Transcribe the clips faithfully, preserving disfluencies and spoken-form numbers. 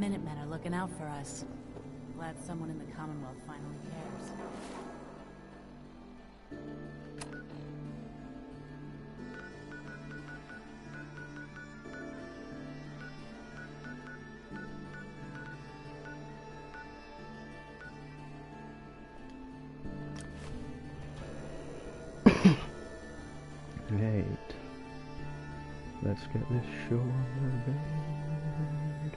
Minutemen are looking out for us. Glad someone in the Commonwealth finally cares. Right. Let's get this show on the road.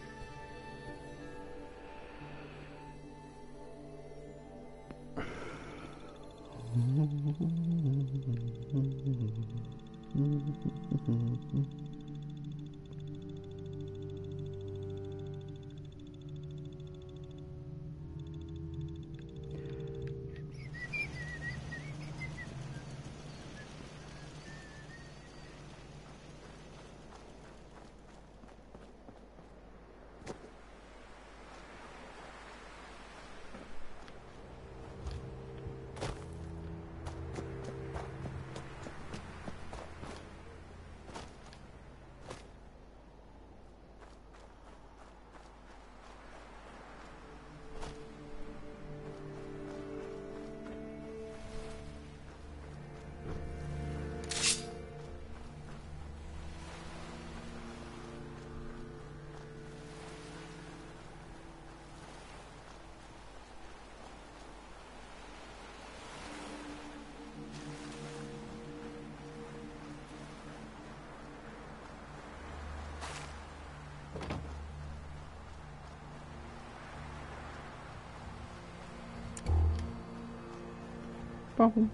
Boom.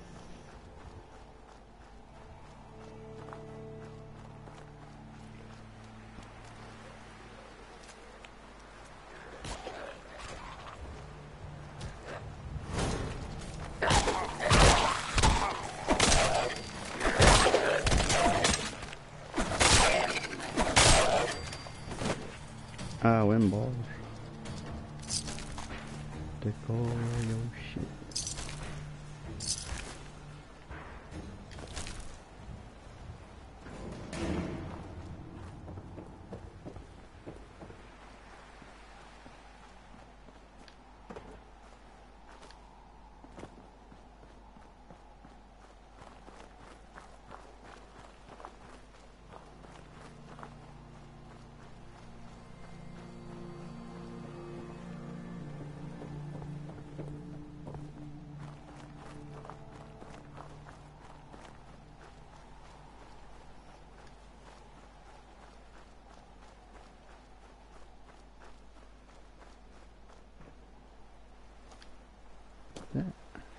Ah, wind balls. Take all your shit. That.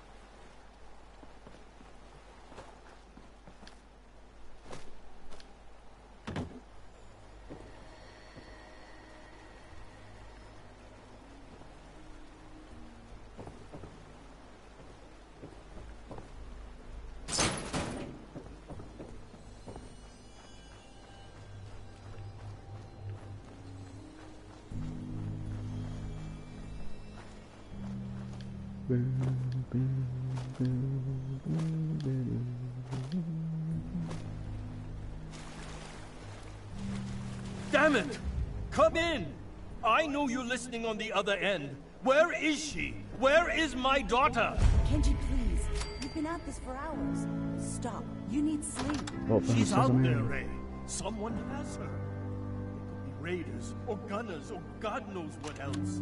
Damn it! Come in! I know you're listening on the other end. Where is she? Where is my daughter? Kenji, please. You've been at this for hours. Stop. You need sleep. Oh, She's out there, Ray. Someone has her. It could be raiders, or gunners, or God knows what else.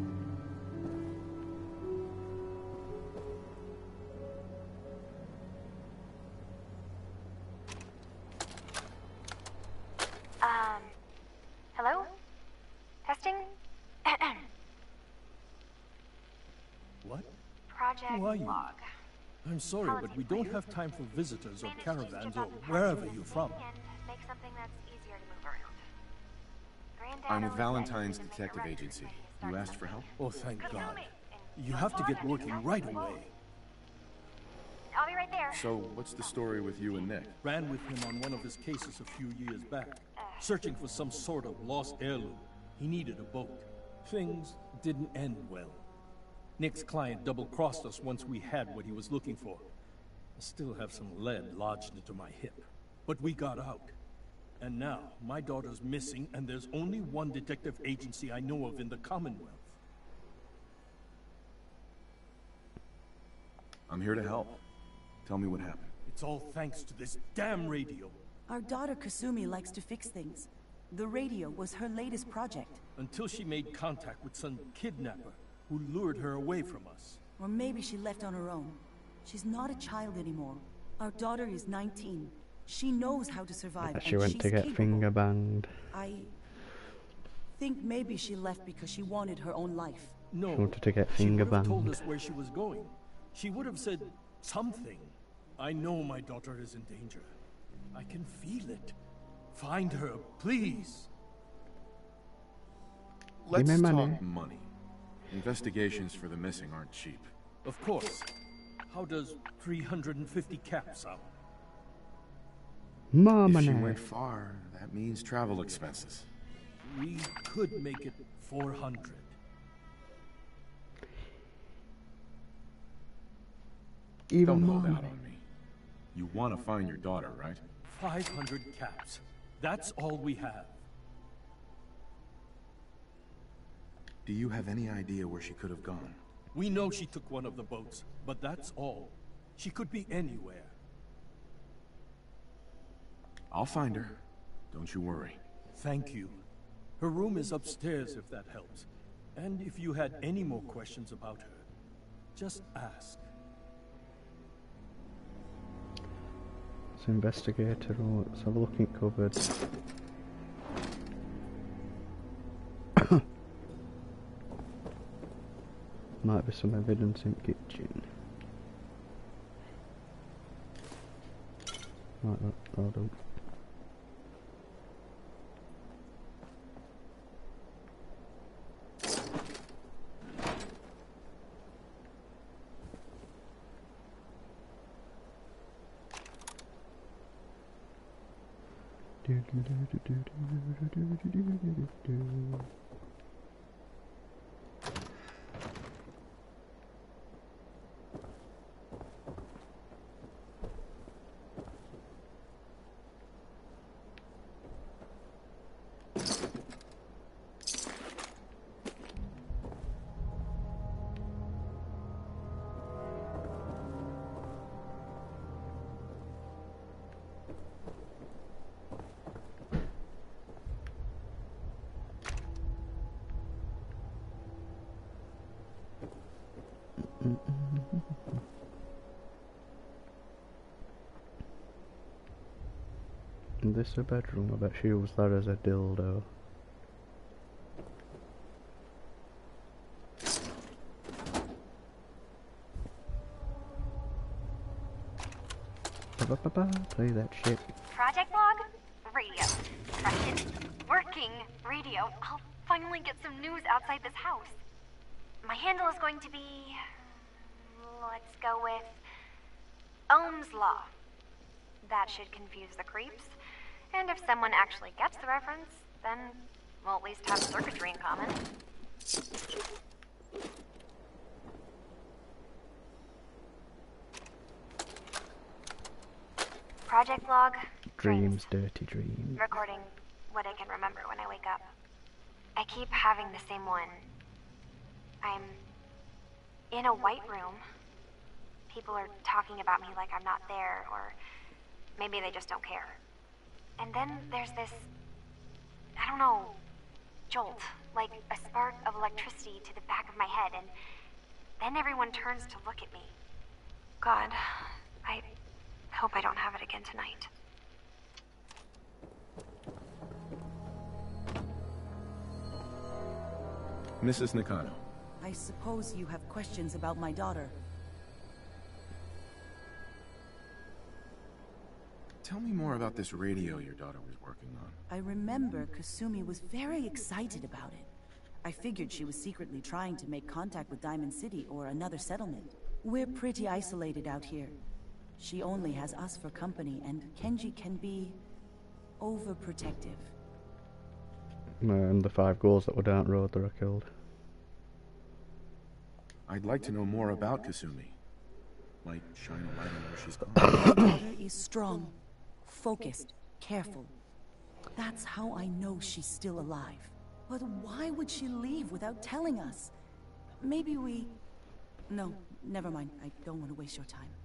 Um, hello? Testing? What? Project Who are you? log. I'm sorry, but we don't have time for visitors or caravans or wherever you're from. And make something that's easier to move around. Granddad I'm with always Valentine's said he was Detective a Agency. director You asked for help? Oh, thank Come tell God. me. And You have to get don't working bother. right away. I'll be right there. So, what's the story with you and Nick? Ran with him on one of his cases a few years back, searching for some sort of lost heirloom. He needed a boat. Things didn't end well. Nick's client double-crossed us once we had what he was looking for. I still have some lead lodged into my hip. But we got out. And now, my daughter's missing, and there's only one detective agency I know of in the Commonwealth. I'm here to help. Tell me what happened. It's all thanks to this damn radio. Our daughter Kasumi likes to fix things. The radio was her latest project. Until she made contact with some kidnapper who lured her away from us. Or maybe she left on her own. She's not a child anymore. Our daughter is nineteen. She knows how to survive, She and went she's to get capable. finger banged. I think maybe she left because she wanted her own life. No, She wanted to get she finger would have told banged. us where she was going. She would have said something. I know my daughter is in danger. I can feel it. Find her, please. Let's me talk money. money. Investigations for the missing aren't cheap. Of course. How does three hundred fifty caps sound? More If money. she went far, that means travel expenses. We could make it four hundred. Even Don't more hold out money. on me. You want to find your daughter, right? five hundred caps. That's all we have. Do you have any idea where she could have gone? We know she took one of the boats, but that's all. She could be anywhere. I'll find her. Don't you worry. Thank you. Her room is upstairs if that helps. And if you had any more questions about her, just ask. Let's investigate her. Oh, let's have a look in cupboards. Might be some evidence in kitchen. Might not, hold on. Is this a bedroom? I bet she used that as a dildo. Ba -ba -ba, play that shit. Project log? Radio. Trusted. Working radio. I'll finally get some news outside this house. My handle is going to be... Let's go with... Ohm's Law. That should confuse the creeps. And if someone actually gets the reference, then we'll at least have circuitry in common. Project log. Dreams, dirty dreams. Recording what I can remember when I wake up. I keep having the same one. I'm in a white room. People are talking about me like I'm not there, or maybe they just don't care. And then there's this, I don't know, jolt, like a spark of electricity to the back of my head, and then everyone turns to look at me. God, I hope I don't have it again tonight. Missus Nakano. I suppose you have questions about my daughter. Tell me more about this radio your daughter was working on. I remember Kasumi was very excited about it. I figured she was secretly trying to make contact with Diamond City or another settlement. We're pretty isolated out here. She only has us for company, and Kenji can be overprotective. And the five ghouls that were down the road that are killed. I'd like to know more about Kasumi. Might shine a light on where she's gone. My daughter is strong, focused, careful. That's how I know she's still alive. But why would she leave without telling us? Maybe we... No, never mind. I don't want to waste your time.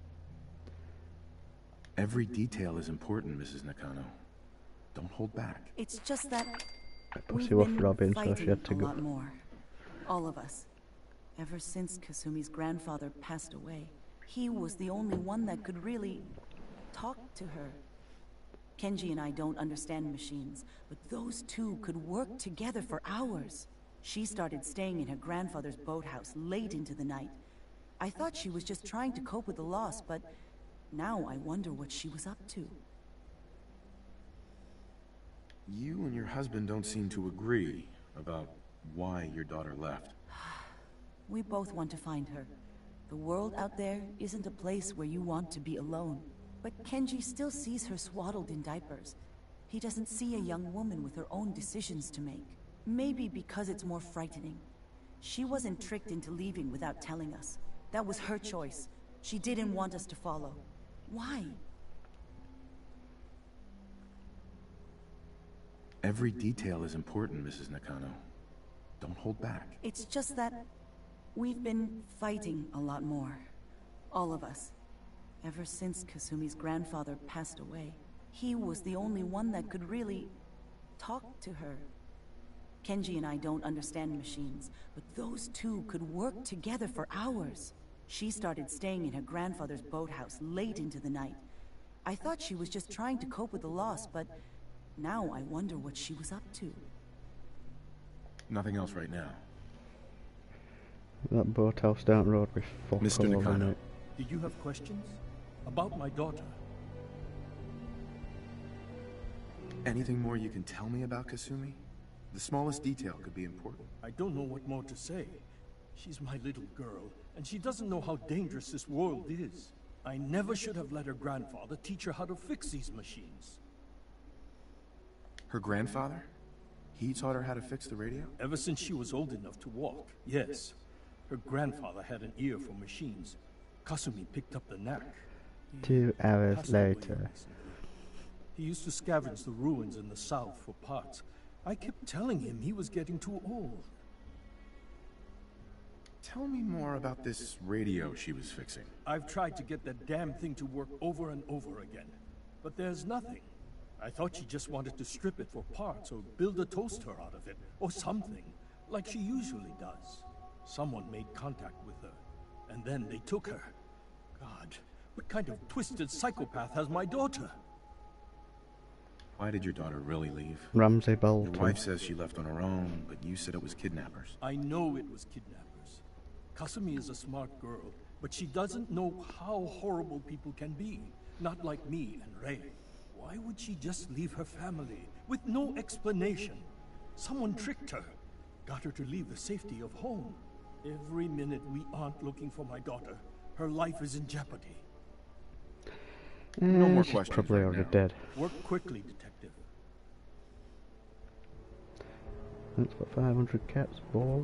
Every detail is important, Missus Nakano. Don't hold back. It's just that we've Pussy off been Robin, so she fighting had to a go. lot more. All of us. Ever since Kasumi's grandfather passed away, he was the only one that could really talk to her. Kenji and I don't understand machines, but those two could work together for hours. She started staying in her grandfather's boathouse late into the night. I thought she was just trying to cope with the loss, but now I wonder what she was up to. You and your husband don't seem to agree about why your daughter left. We both want to find her. The world out there isn't a place where you want to be alone. But Kenji still sees her swaddled in diapers. He doesn't see a young woman with her own decisions to make. Maybe because it's more frightening. She wasn't tricked into leaving without telling us. That was her choice. She didn't want us to follow. Why? Every detail is important, Missus Nakano. Don't hold back. It's just that we've been fighting a lot more. All of us. Ever since Kasumi's grandfather passed away, he was the only one that could really talk to her. Kenji and I don't understand machines, but those two could work together for hours. She started staying in her grandfather's boathouse late into the night. I thought she was just trying to cope with the loss, but now I wonder what she was up to. Nothing else right now. That boathouse down the road with fuck Mister all over Nakano. it. Did you have questions? About my daughter? Anything more you can tell me about Kasumi? The smallest detail could be important. I don't know what more to say. She's my little girl, and she doesn't know how dangerous this world is. I never should have let her grandfather teach her how to fix these machines. Her grandfather? He taught her how to fix the radio? Ever since she was old enough to walk, yes. Her grandfather had an ear for machines. Kasumi picked up the knack. He Two hours passed away later. recently. He used to scavenge the ruins in the south for parts. I kept telling him he was getting too old. Tell me more about this radio she was fixing. I've tried to get that damn thing to work over and over again, but there's nothing. I thought she just wanted to strip it for parts or build a toaster out of it, or something, like she usually does. Someone made contact with her, and then they took her. God, what kind of twisted psychopath has my daughter? Why did your daughter really leave? Ramsay Your Bolton. wife says she left on her own, but you said it was kidnappers. I know it was kidnappers. Kasumi is a smart girl, but she doesn't know how horrible people can be. Not like me and Ray. Why would she just leave her family with no explanation? Someone tricked her, got her to leave the safety of home. Every minute we aren't looking for my daughter, her life is in jeopardy. Eh, No more she's questions probably right already now. dead. Work quickly, detective. That's got five hundred cats, boys.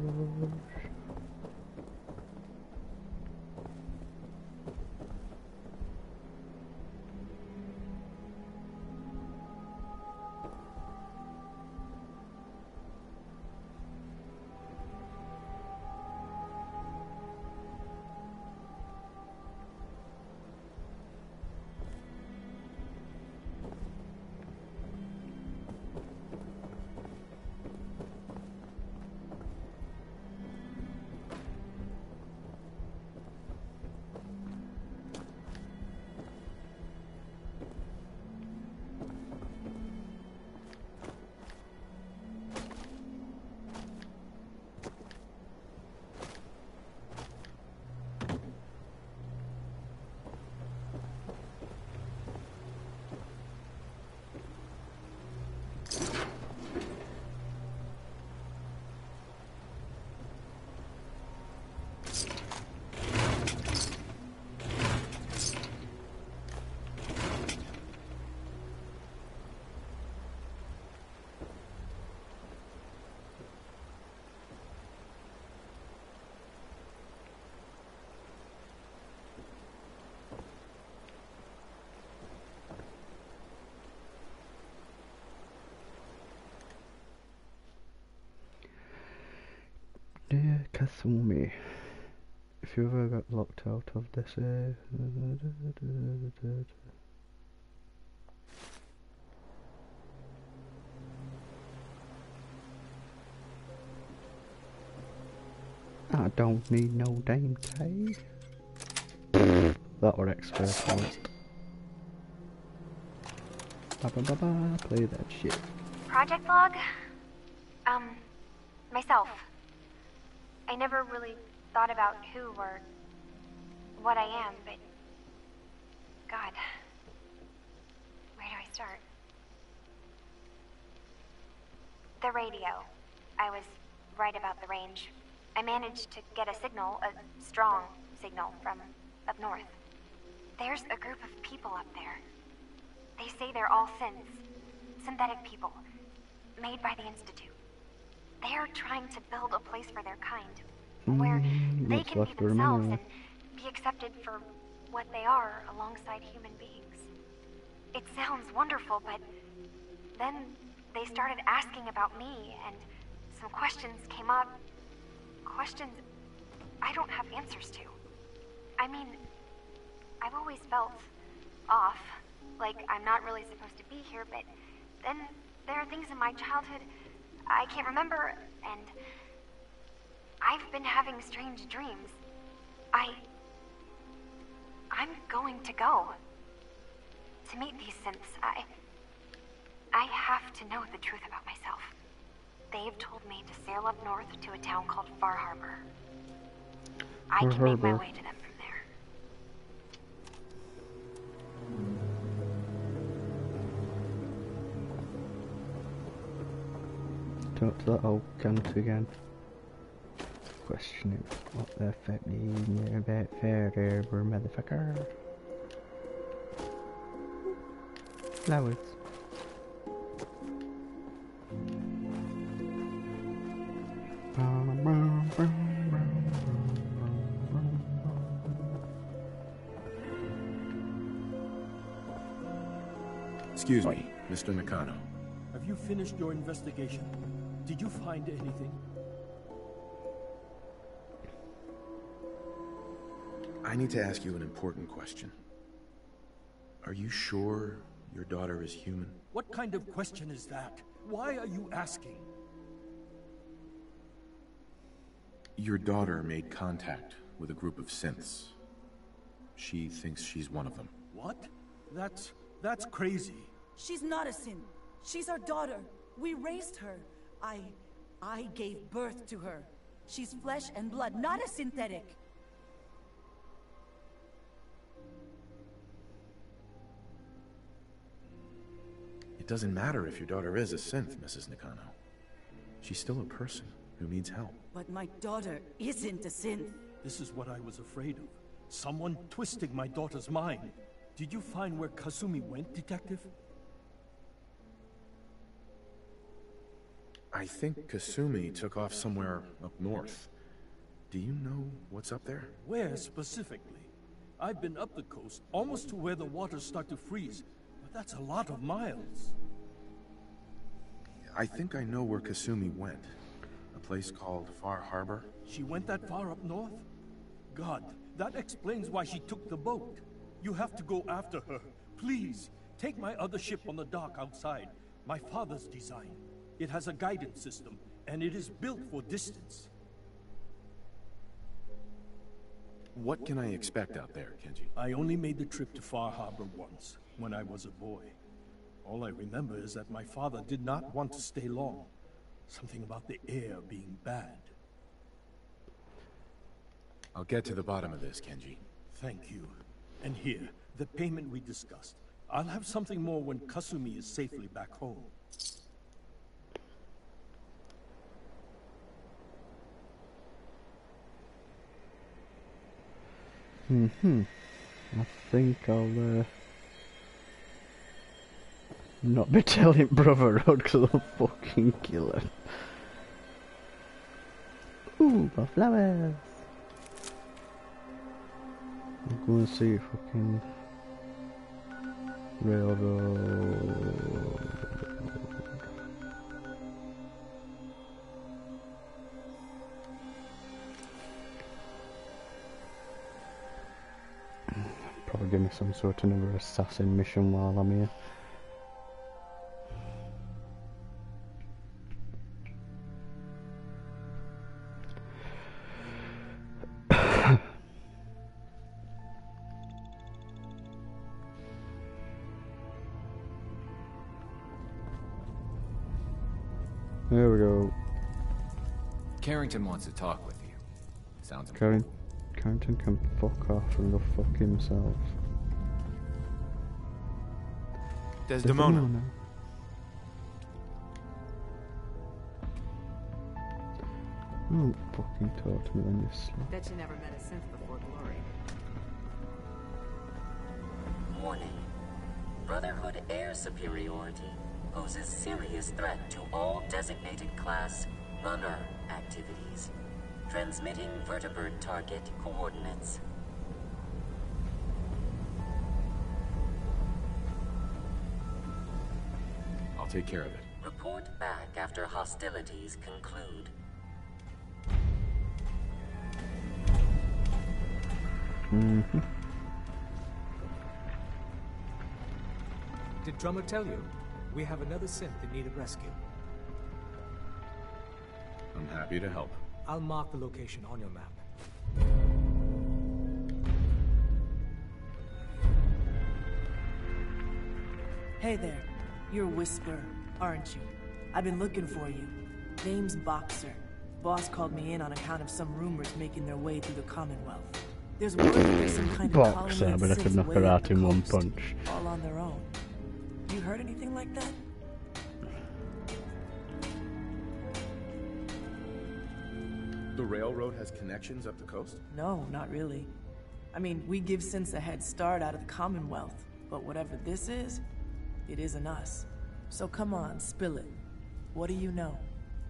Kasumi. If you ever got locked out of this area... I don't need no damn tag. That were expert point. Ba ba ba ba, play that shit. Project log? Um, myself. I never really thought about who or what I am, but... God. Where do I start? The radio. I was right about the range. I managed to get a signal, a strong signal, from up north. There's a group of people up there. They say they're all synths. Synthetic people. Made by the Institute. They are trying to build a place for their kind. Where Mm, they what's can be left to themselves remember? and be accepted for what they are alongside human beings. It sounds wonderful, but then they started asking about me, and some questions came up. Questions I don't have answers to. I mean, I've always felt off, like I'm not really supposed to be here, but then there are things in my childhood I can't remember, and I've been having strange dreams. I... I'm going to go. To meet these synths, I... I have to know the truth about myself. They've told me to sail up north to a town called Far Harbor. I Far can make my Harbor. way to them from there. Talk to that old cunt again. Questioning what the fuck do you know about Fair Harbor, motherfucker? Flowers. Excuse me, Mister Nakano. Have you finished your investigation? Did you find anything? I need to ask you an important question. Are you sure your daughter is human? What kind of question is that? Why are you asking? Your daughter made contact with a group of synths. She thinks she's one of them. What? That's... that's crazy. She's not a synth. She's our daughter. We raised her. I... I gave birth to her. She's flesh and blood, not a synthetic. It doesn't matter if your daughter is a synth, Missus Nakano. She's still a person who needs help. But my daughter isn't a synth. This is what I was afraid of. Someone twisting my daughter's mind. Did you find where Kasumi went, Detective? I think Kasumi took off somewhere up north. Do you know what's up there? Where specifically? I've been up the coast, almost to where the waters start to freeze. But that's a lot of miles. I think I know where Kasumi went. A place called Far Harbor. She went that far up north? God, that explains why she took the boat. You have to go after her. Please, take my other ship on the dock outside. My father's design. It has a guidance system, and it is built for distance. What can I expect out there, Kenji? I only made the trip to Far Harbor once, when I was a boy. All I remember is that my father did not want to stay long. Something about the air being bad. I'll get to the bottom of this, Kenji. Thank you. And here, the payment we discussed. I'll have something more when Kasumi is safely back home. Mm-hmm. I think I'll, uh... not be telling Brotherhood because I'll fucking kill him. Ooh, my flowers! I'll go and see fucking... Railroad... Probably give me some sort of another assassin mission while I'm here. There we go. Carrington wants to talk with you. Sounds Carring important. Carrington can fuck off and go fuck himself. Desdemona. Don't fucking talk to me when you're asleep. Bet you never met a synth before Glory. Warning. Brotherhood air superiority poses serious threat to all designated class runner activities. Transmitting vertibird target coordinates. I'll take care of it. Report back after hostilities conclude. Mm-hmm. Did Drummer tell you? We have another synth that needed rescue. I'm happy to help. I'll mark the location on your map. Hey there. You're Whisper, aren't you? I've been looking for you. Name's Boxer. Boss called me in on account of some rumors making their way through the Commonwealth. There's word that there's some kind of Boxer, colony of but I could synths knock way her up out the in one coast, punch. all on their own. You heard anything like that? The railroad has connections up the coast? No, not really. I mean, we give synths a head start out of the Commonwealth, but whatever this is, it isn't us. So come on, spill it. What do you know?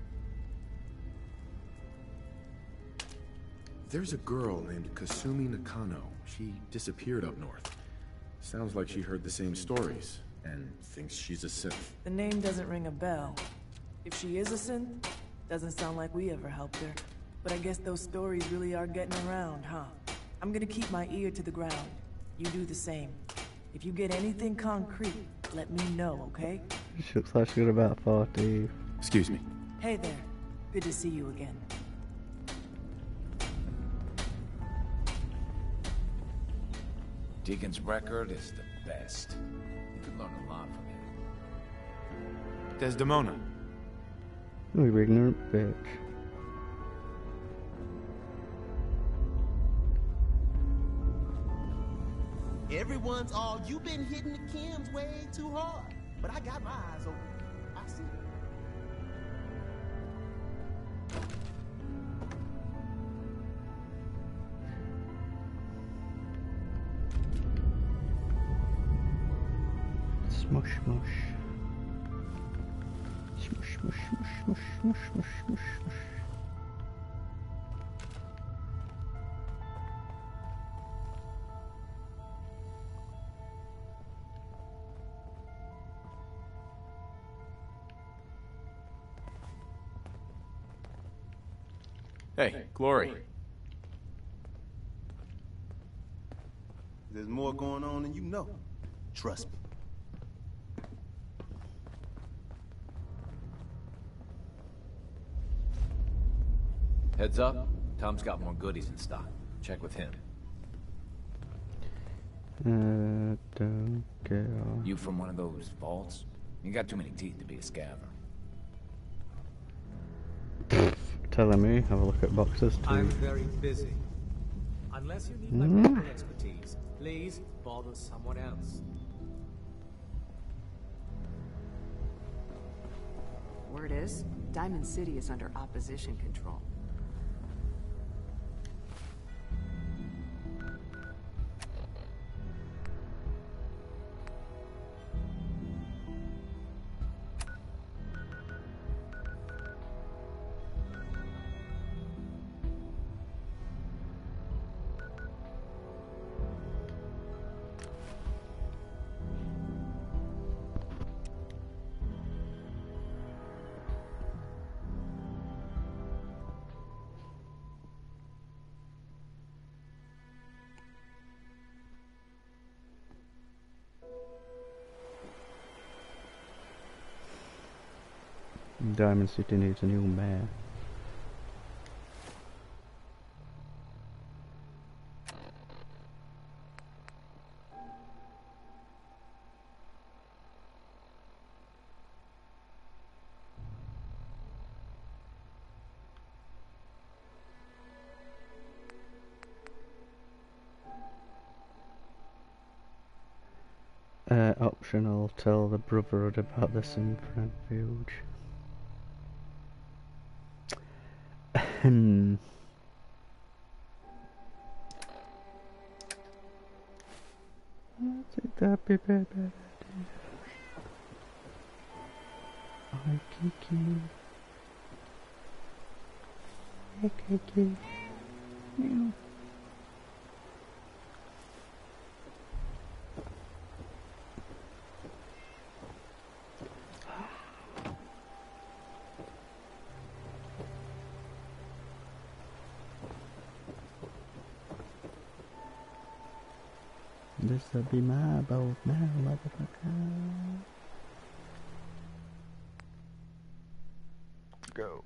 There's a girl named Kasumi Nakano. She disappeared up north. Sounds like she heard the same stories, and thinks she's a synth. The name doesn't ring a bell. If she is a synth, doesn't sound like we ever helped her. But I guess those stories really are getting around, huh? I'm gonna keep my ear to the ground. You do the same. If you get anything concrete, let me know, okay? She looks like she's got about forty. Excuse me. Hey there. Good to see you again. Deacon's record is the best. You could learn a lot from him. Desdemona. Oh, you ignorant bitch. Everyone's all, you've been hitting the chems way too hard. But I got my eyes open. I see. Smush, smush. Smush, smush, smush, smush, smush, smush, smush, smush. Hey, Glory. There's more going on than you know. Trust me. Heads up, Tom's got more goodies in stock. Check with him. Uh, don't care. You from one of those vaults? You got too many teeth to be a scaver. Telling me, have a look at boxes too. I'm very busy. Unless you need my Mm. medical expertise, please bother someone else. Word is, Diamond City is under opposition control. Diamond City needs a new mayor. Uh, optional, tell the Brotherhood about the Synth Refuge. Hmm. I think that'd be better. I Kiki. Hey Kiki. Meow. This'll be my boat now, motherfucker. Go.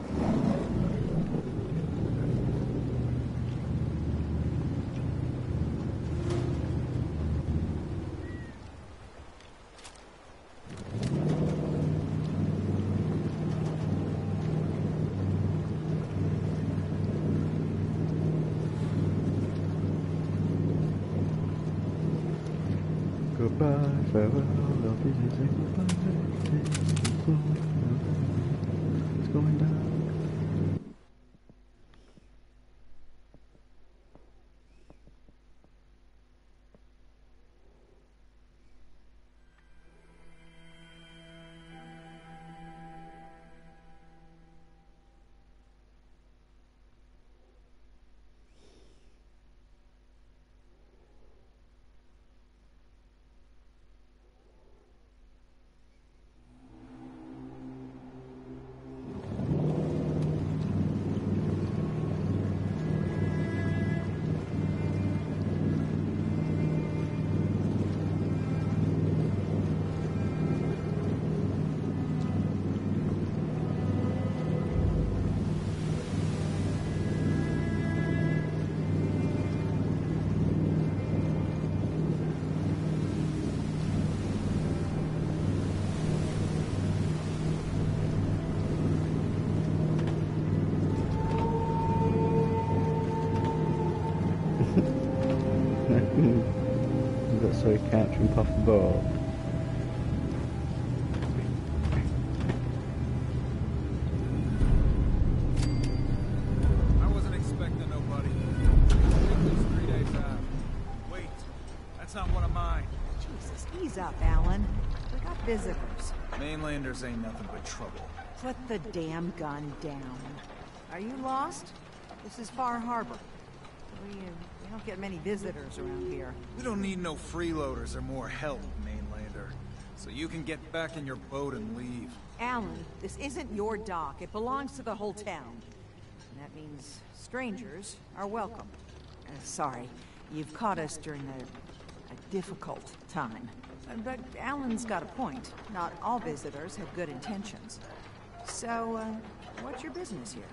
Goodbye, farewell, love is a goodbye. It's going down. That's so he can't jump off the boat. I wasn't expecting nobody. It's three days out. Wait, that's not one of mine. Jesus, ease up, Alan. We got visitors. Mainlanders ain't nothing but trouble. Put the damn gun down. Are you lost? This is Far Harbor. We, uh, we don't get many visitors around here. We don't need no freeloaders or more help, Mainlander. So you can get back in your boat and leave. Alan, this isn't your dock. It belongs to the whole town. And that means strangers are welcome. Uh, sorry, you've caught us during a, a difficult time. Uh, but Alan's got a point. Not all visitors have good intentions. So, uh, what's your business here?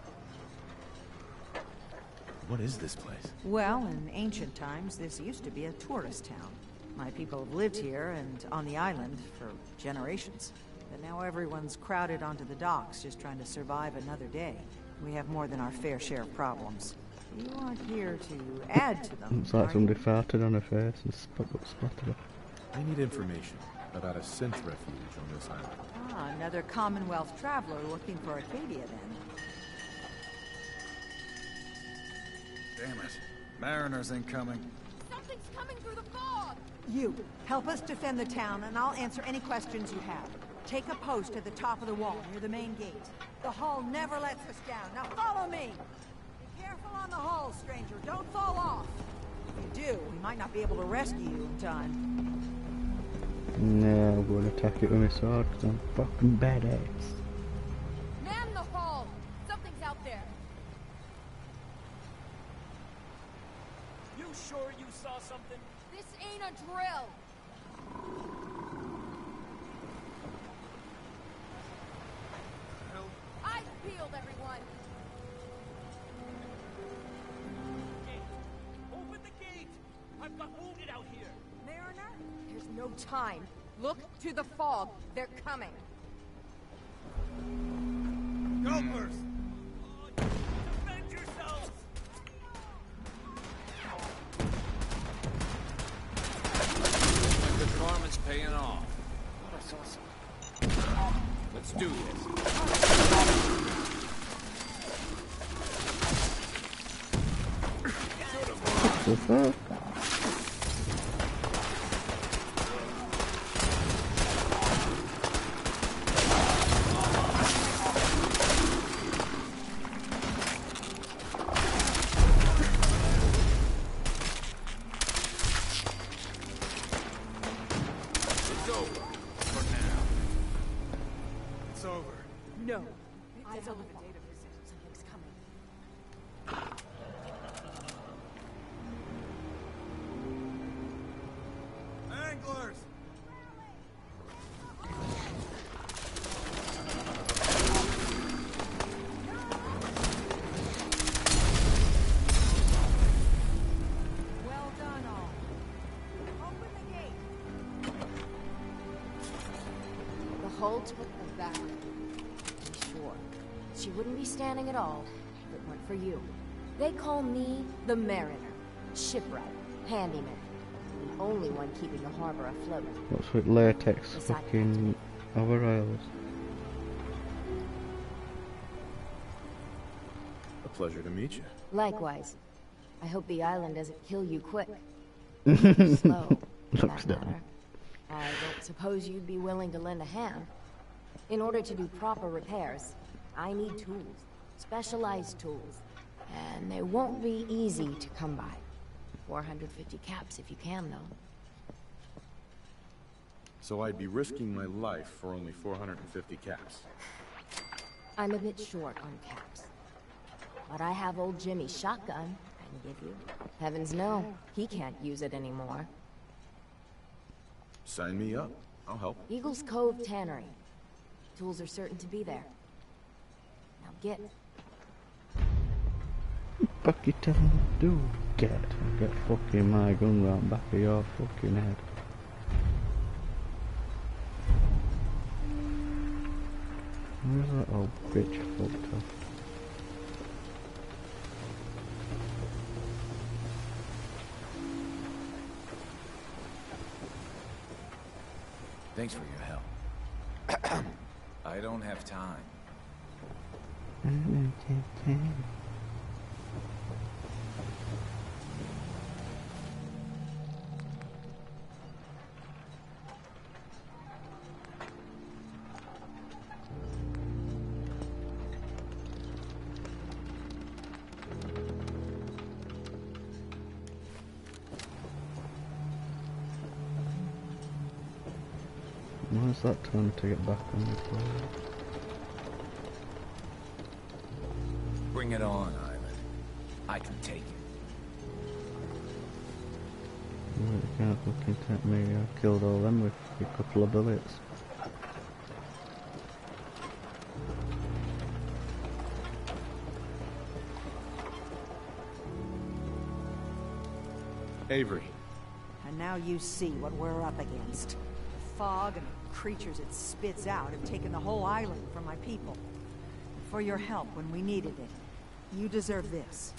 What is this place? Well, in ancient times, this used to be a tourist town. My people have lived here and on the island for generations. But now everyone's crowded onto the docks, just trying to survive another day. We have more than our fair share of problems. You aren't here to add to them, Looks like are somebody you? farted on her face and spot up spotted her. I need information about a synth refuge on this island. Ah, another Commonwealth traveler looking for Arcadia, then. Damn it. Mariners incoming. Something's coming through the fog! You, help us defend the town, and I'll answer any questions you have. Take a post at the top of the wall, near the main gate. The hull never lets us down. Now follow me! Be careful on the hull, stranger. Don't fall off. If you do, we might not be able to rescue you in time. Nah, I'm going to attack it with my sword, because I'm fucking badass. Man the hull! Something's out there. You sure you saw something? This ain't a drill! time. Look to the fog. They're coming. Gophers! Defend yourselves! The performance paying off. That's awesome. Let's do this. What the fuck? It's over. For now. It's over. No. Eyes over the data. Something's coming. Anglers! Well done, all. Open the gate. The hull took them back. Sure, she wouldn't be standing at all if it weren't for you. They call me the Mariner, shipwright, handyman, the only one keeping the harbor afloat. What's with latex fucking overalls? A pleasure to meet you. Likewise. I hope the island doesn't kill you quick. Slow, for Looks that down. matter. I don't suppose you'd be willing to lend a hand. In order to do proper repairs, I need tools. Specialized tools. And they won't be easy to come by. four hundred fifty caps if you can, though. So I'd be risking my life for only four hundred fifty caps. I'm a bit short on caps. But I have old Jimmy's shotgun I can give you. Heavens no, he can't use it anymore. Sign me up. I'll help. Eagles Cove Tannery. Tools are certain to be there. Now get. Fuck you tell me to do? Get. Get fucking my gun round back of your fucking head. Where's that old bitch fucked up? Thanks for your help. I don't have time. Where's that turn to get back on the floor? Bring it on, Island. I can take it. Right, you can't fucking take me. I killed all them with a couple of bullets. Avery. And now you see what we're up against. The fog and the creatures it spits out have taken the whole island from my people. For your help when we needed it. You deserve this.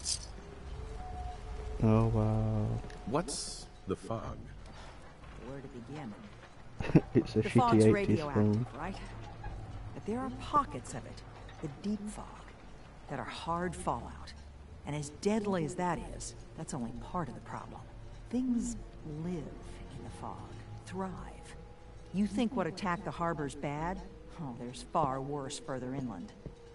Oh wow. What's the fog? Where to begin? It's a The shitty fog's eighties radioactive, film. right? But there are pockets of it, the deep fog, that are hard fallout. And as deadly as that is, that's only part of the problem. Things live in the fog, thrive. You think what attacked the harbor's bad? Oh, there's far worse further inland.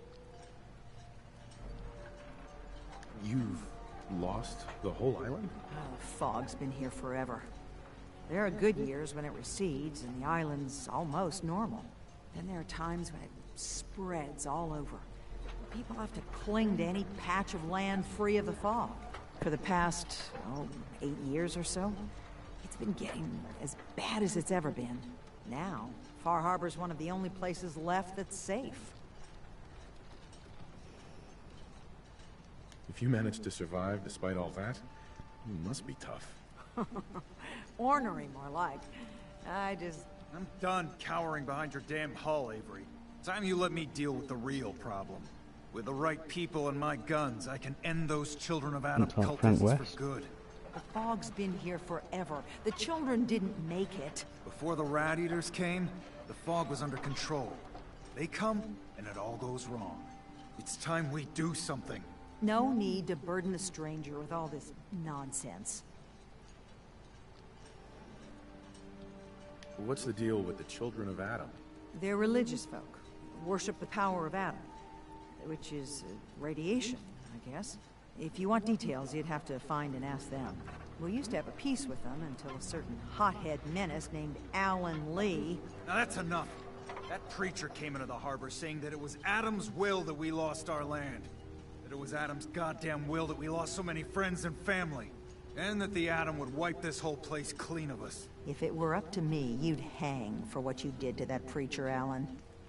You've lost the whole island? Oh, the fog's been here forever. There are good years when it recedes and the island's almost normal. Then there are times when it spreads all over. People have to cling to any patch of land free of the fog. For the past, oh, eight years or so, it's been getting as bad as it's ever been. Now, Far Harbor's one of the only places left that's safe. If you managed to survive despite all that, you must be tough. Ornery, more like. I just... I'm done cowering behind your damn hull, Avery. Time you let me deal with the real problem. With the right people and my guns, I can end those Children of Adam That's all Frank cultists West. for good. The fog's been here forever. The children didn't make it. Before the Rat Eaters came, the fog was under control. They come, and it all goes wrong. It's time we do something. No need to burden the stranger with all this nonsense. What's the deal with the Children of Adam? They're religious folk. Worship the power of Adam. Which is uh, radiation, I guess. If you want details, you'd have to find and ask them. We used to have a peace with them until a certain hothead menace named Alan Lee... Now that's enough. That preacher came into the harbor saying that it was Adam's will that we lost our land. That it was Adam's goddamn will that we lost so many friends and family. And that the Atom would wipe this whole place clean of us. If it were up to me, you'd hang for what you did to that preacher, Alan.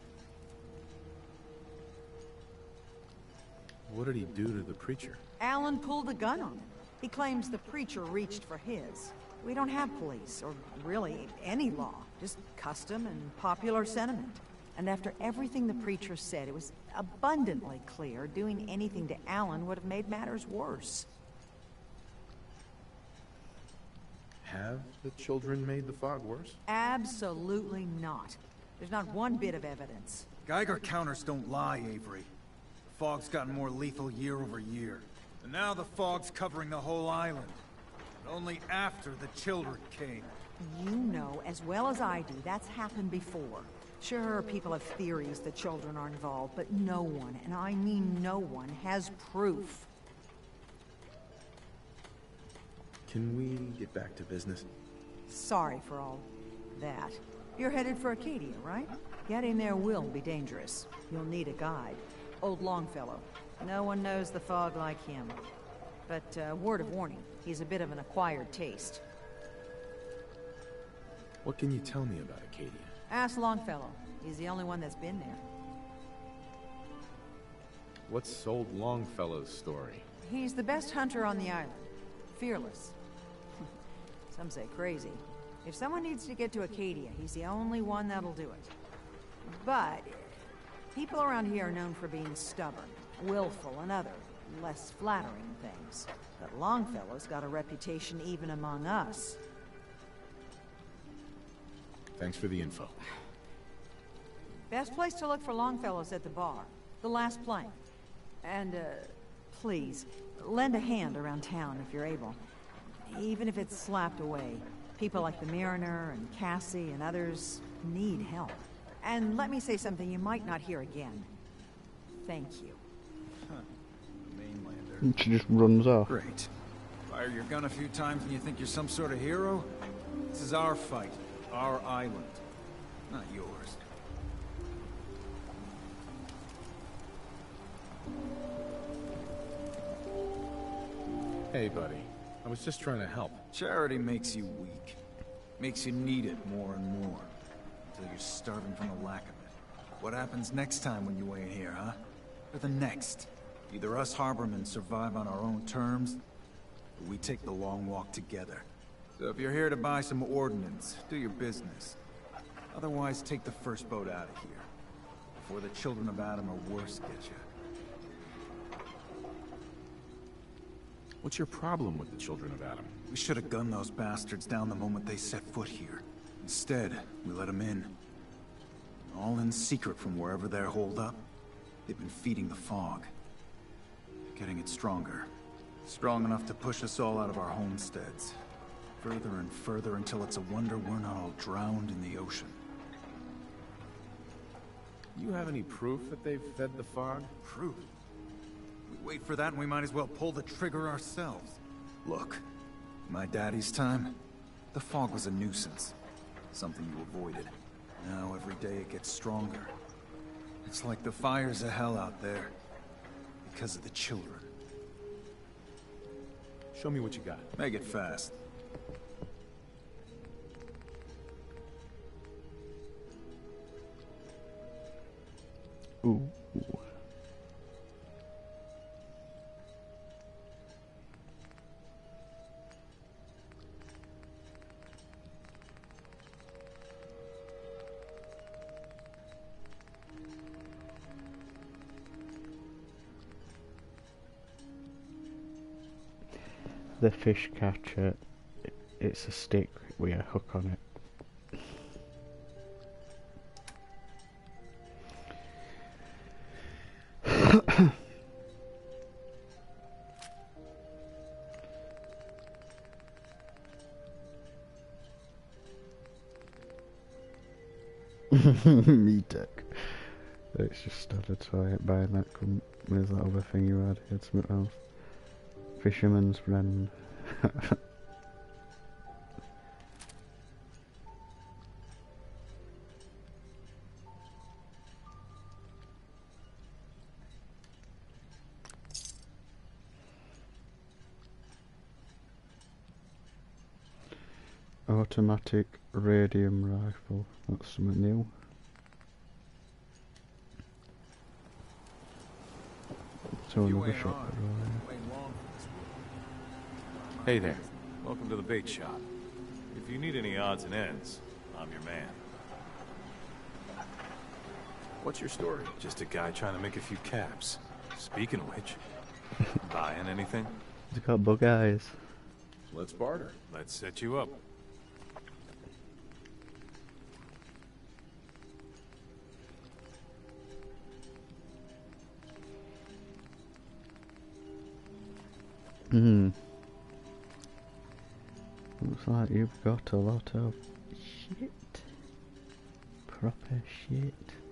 What did he do to the preacher? Alan pulled a gun on him. He claims the preacher reached for his. We don't have police, or really any law. Just custom and popular sentiment. And after everything the preacher said, it was abundantly clear doing anything to Alan would have made matters worse. Have the children made the fog worse? Absolutely not. There's not one bit of evidence. Geiger counters don't lie, Avery. The fog's gotten more lethal year over year. And now the fog's covering the whole island. But only after the children came. You know as well as I do that's happened before. Sure, people have theories the children are involved, but no one, and I mean no one, has proof. Can we get back to business? Sorry for all that. You're headed for Acadia, right? Getting there will be dangerous. You'll need a guide. Old Longfellow. No one knows the fog like him. But, uh, word of warning, he's a bit of an acquired taste. What can you tell me about Acadia? Ask Longfellow. He's the only one that's been there. What's old Longfellow's story? He's the best hunter on the island. Fearless. Some say crazy. If someone needs to get to Acadia, he's the only one that'll do it. But people around here are known for being stubborn, willful, and other, less flattering things. But Longfellow's got a reputation even among us. Thanks for the info. Best place to look for Longfellow's at the bar. The last plank. And, uh, please, lend a hand around town if you're able. Even if it's slapped away. People like the Mariner and Cassie and others need help. And let me say something you might not hear again. Thank you. Huh. Mainlander. And she just runs off. Great. Fire your gun a few times and you think you're some sort of hero? This is our fight. Our island. Not yours. Hey, buddy. I was just trying to help. Charity makes you weak. Makes you need it more and more. Until you're starving from the lack of it. What happens next time when you ain't here, huh? Or the next? Either us harbormen survive on our own terms, or we take the long walk together. So if you're here to buy some ordnance, do your business. Otherwise, take the first boat out of here. Before the Children of Adam or worse get you. What's your problem with the Children of Adam? We should have gunned those bastards down the moment they set foot here. Instead, we let them in. All in secret from wherever they're holed up. They've been feeding the fog. Getting it stronger. Strong enough to push us all out of our homesteads. Further and further until it's a wonder we're not all drowned in the ocean. You have any proof that they've fed the fog? Proof? We wait for that and we might as well pull the trigger ourselves. Look, in my daddy's time, the fog was a nuisance. Something you avoided. Now every day it gets stronger. It's like the fires of hell out there. Because of the children. Show me what you got. Make it fast. Ooh. the fish catcher, it's a stick with a hook on it. Me deck. It's just started to try it buying that couldn't with that other thing you had, you had something else. Fisherman's friend. Automatic radium rifle, that's something new. So another shot. Hey there, welcome to the bait shop. If you need any odds and ends, I'm your man. What's your story? Just a guy trying to make a few caps. Speaking of which, buying anything? He's got bug eyes. Let's barter. Let's set you up. Hmm. Looks like you've got a lot of shit. Proper shit.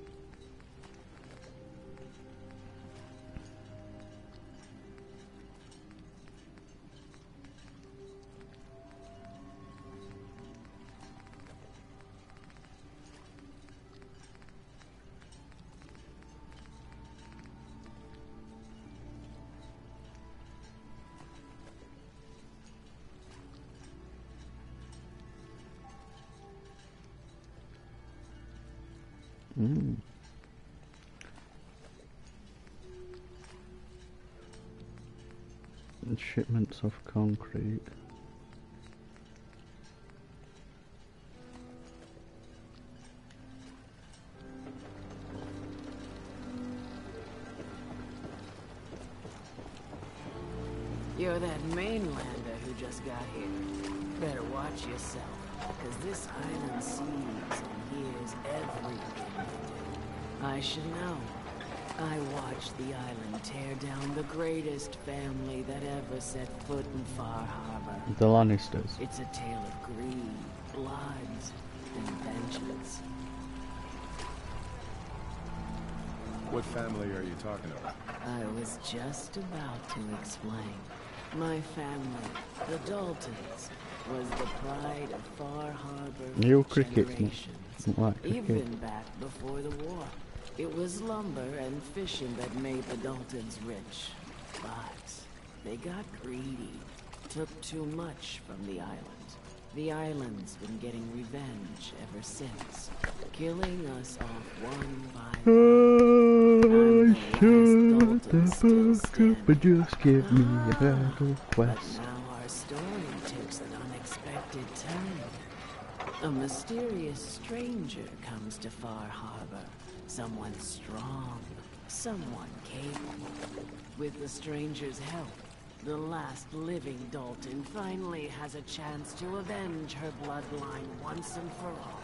Mm. And shipments of concrete. You're that mainlander who just got here. Better watch yourself, because this island sees and hears everything you do. I should know. I watched the island tear down the greatest family that ever set foot in Far Harbor. The Lannisters. It's a tale of greed, blood, and vengeance. What family are you talking about? I was just about to explain. My family, the Daltons, was the pride of Far Harbor New for cricket's generations. not, not like cricket. Even back before the war. It was lumber and fishing that made the Daltons rich. But they got greedy, took too much from the island. The island's been getting revenge ever since, killing us off one by one. I'm the last Dalton still standing. But just give me a Ah, battle but quest. now our story takes an unexpected turn. A mysterious stranger comes to Far Harbor. Someone strong, someone capable. With the stranger's help, the last living Dalton finally has a chance to avenge her bloodline once and for all.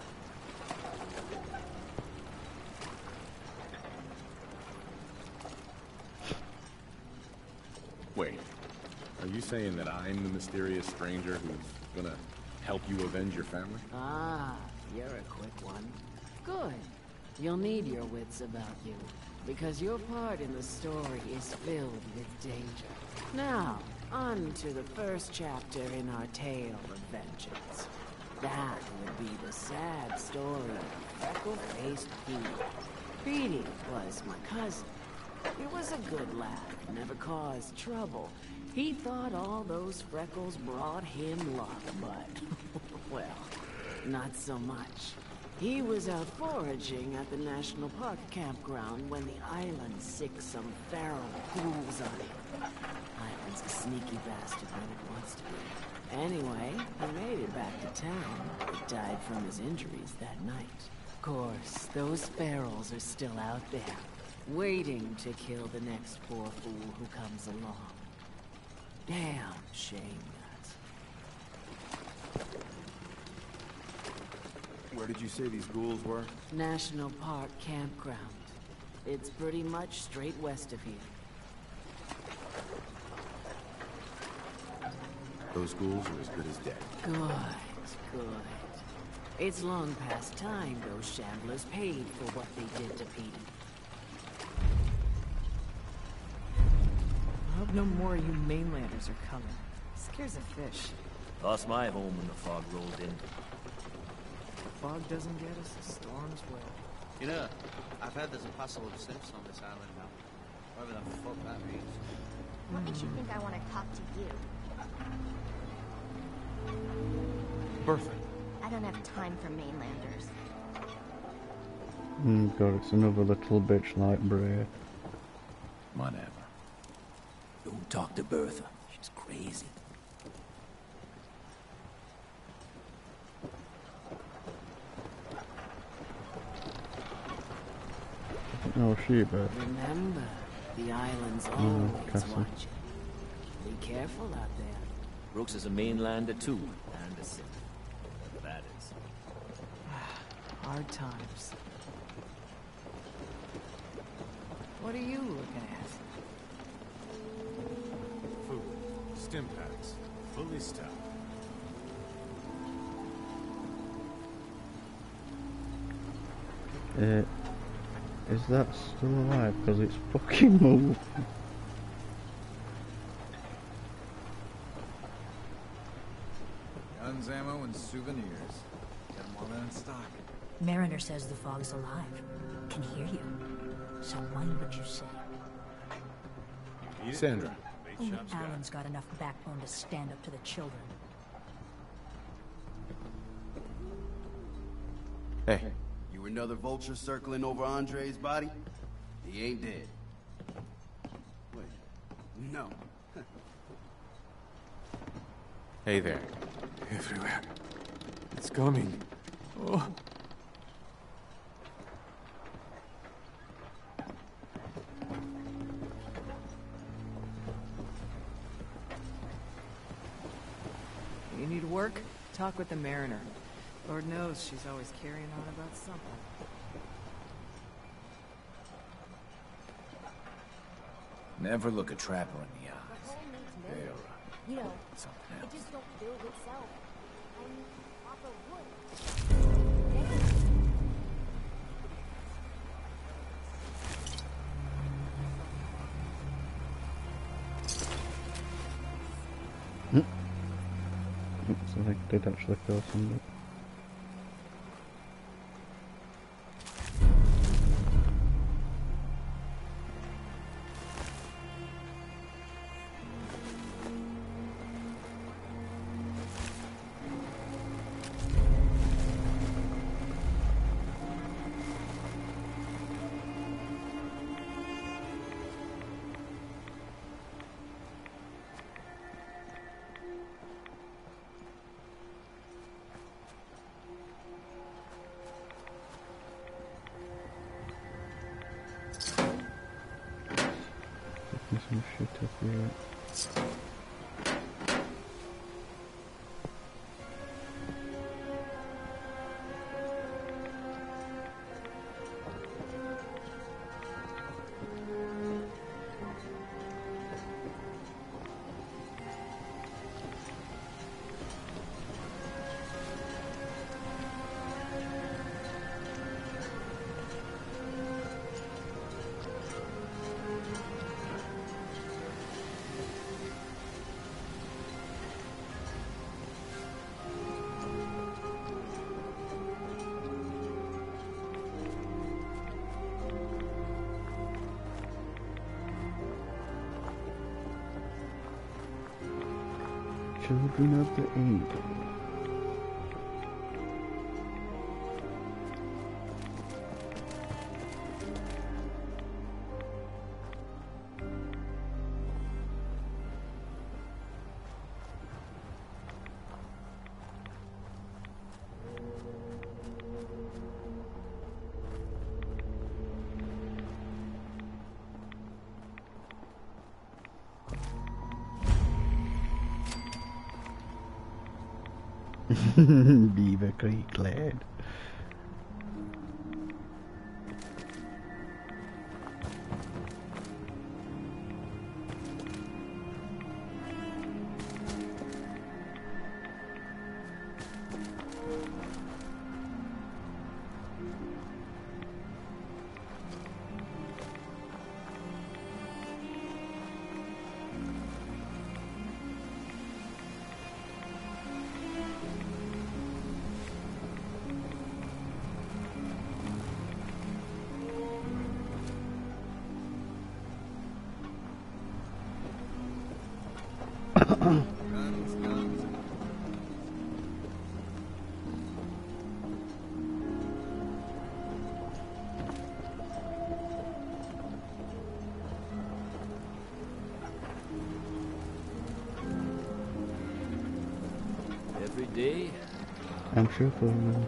Wait, are you saying that I'm the mysterious stranger who's gonna help you avenge your family? Ah, you're a quick one. Good. You'll need your wits about you, because your part in the story is filled with danger. Now, on to the first chapter in our tale of vengeance. That would be the sad story of freckle-faced Petey. Petey was my cousin. He was a good lad, never caused trouble. He thought all those freckles brought him luck, but, well, not so much. He was out foraging at the National Park campground when the island sicked some feral fools on him. Island's a sneaky bastard when it wants to be. Anyway, he made it back to town, but died from his injuries that night. Of course, those ferals are still out there, waiting to kill the next poor fool who comes along. Damn shame, nuts. Where did you say these ghouls were? National Park Campground. It's pretty much straight west of here. Those ghouls are as good as dead. Good, good. It's long past time those shamblers paid for what they did to Petey. I hope no more of you mainlanders are coming. Scares a fish. Lost my home when the fog rolled in. If the fog doesn't get us, the storms will. You know, I've heard there's a possible Sims on this island now. Whatever the fuck that means. What makes you think I want to talk to you? Bertha. I don't have time for mainlanders. Oh god, it's another little bitch like Bray. Whatever. Don't talk to Bertha. She's crazy. Oh, she bet. Remember, the island's Oh, always castle. watching. Be careful out there. Brooks is a mainlander too, and a Sith. Whatever that is. Hard times. What are you looking at? Food. Stim packs. Fully stocked. Uh, is that still alive? Because it's fucking moved. Guns, ammo, and souvenirs. Get them all in stock. Mariner says the fog's alive. Can hear you. So mind what you say. Sandra. Only Alan's got enough backbone to stand up to the children. Hey. You another vulture circling over Andre's body? He ain't dead. Wait. No. Hey there. Everywhere. It's coming. Oh. You need work? Talk with the Mariner. Lord knows she's always carrying on about something. Never look a trapper in the eyes. They're, uh, You know, something it else. just don't build itself. I mean, proper wood. Looks like I did actually kill somebody. There's some shit up here. Children of the Angel. Beaver Creek Lane. Every day. I'm shuffling.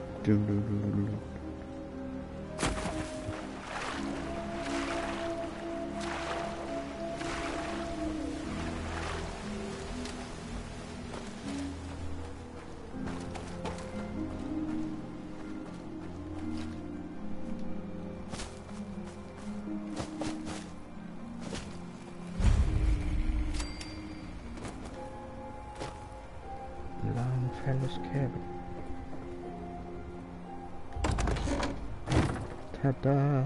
Longfellow's cabin. Ta-da!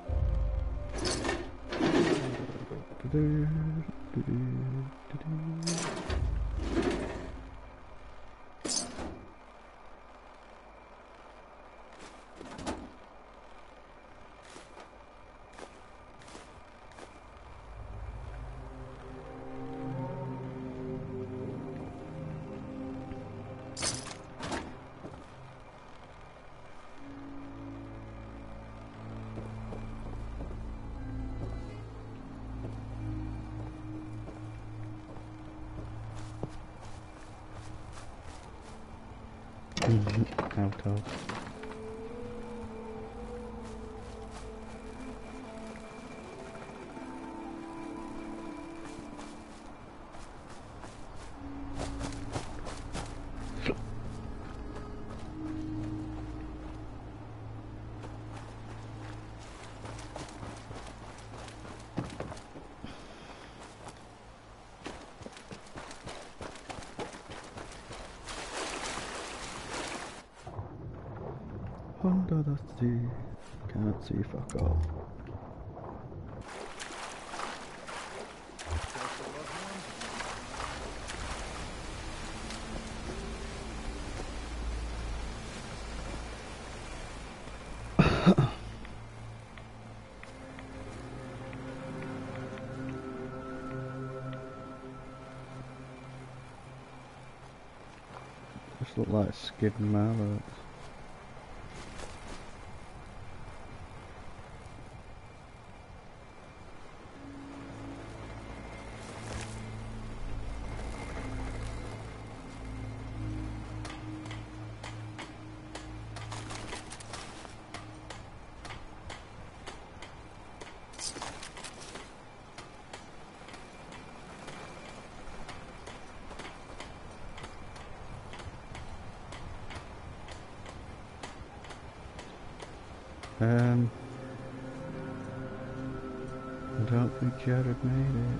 Out of. Under the sea, can't see fuck all. Just look like skidding mallards. Um, I don't think Jared made it.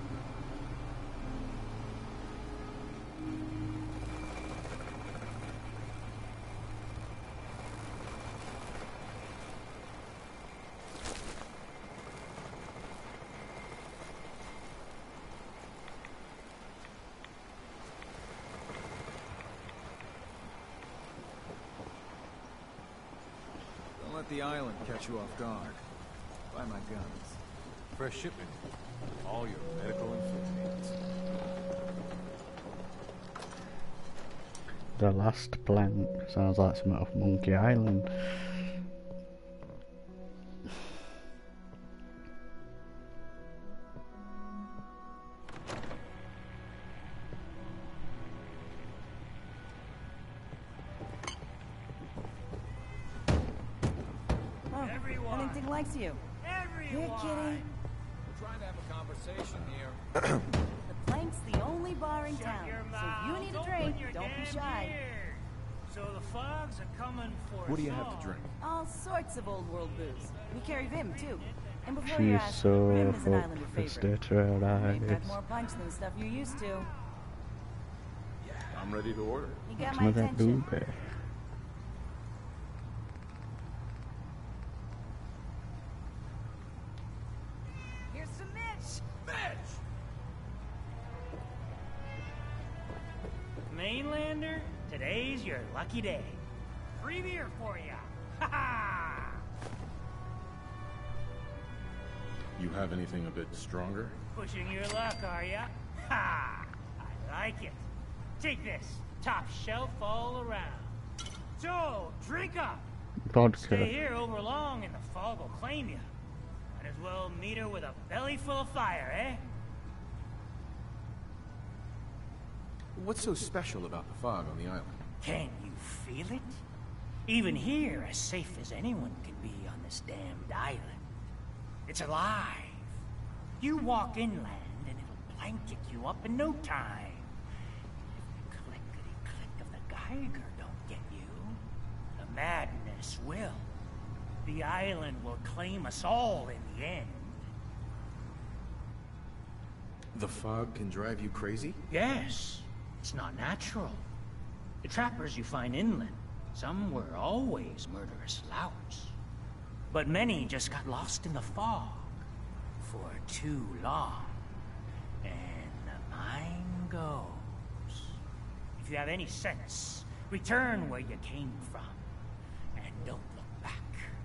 Let the island catch you off guard. Buy my guns. Fresh shipment. All your medical and food needs. The last plank sounds like something off Monkey Island. Huntington likes you. Here, kitty. We're trying to have a conversation here. The Plank's the only bar in town, so if you need a drink, don't be shy. So the fogs are coming for What do you us have all. to drink? All sorts of old world booze. We carry Vim, too. And before She's you ask, so Vim is an hooked Islander for favorite. Stater Maybe eyes. got more punch than the stuff you're used to. I'm ready to order. You got Some my of that attention. blueberry. Here's some Mitch! Mitch! Mainlander, today's your lucky day. Free beer for ya! Ha ha! You have anything a bit stronger? Pushing your luck, are ya? Ha! I like it. Take this. Top shelf all around. So, drink up. Vodka. Stay here over long and the fog will claim you. Might as well meet her with a belly full of fire, eh? What's so special about the fog on the island? Can you feel it? Even here, as safe as anyone can be on this damned island. It's alive. You walk inland and it'll blanket you up in no time. If the clickety-click of the Geiger don't get you, the madness will. The island will claim us all in the end. The fog can drive you crazy? Yes. It's not natural. The trappers you find inland, some were always murderous louts. But many just got lost in the fog for too long. And the mind goes. If you have any sense, return where you came from. And don't look back.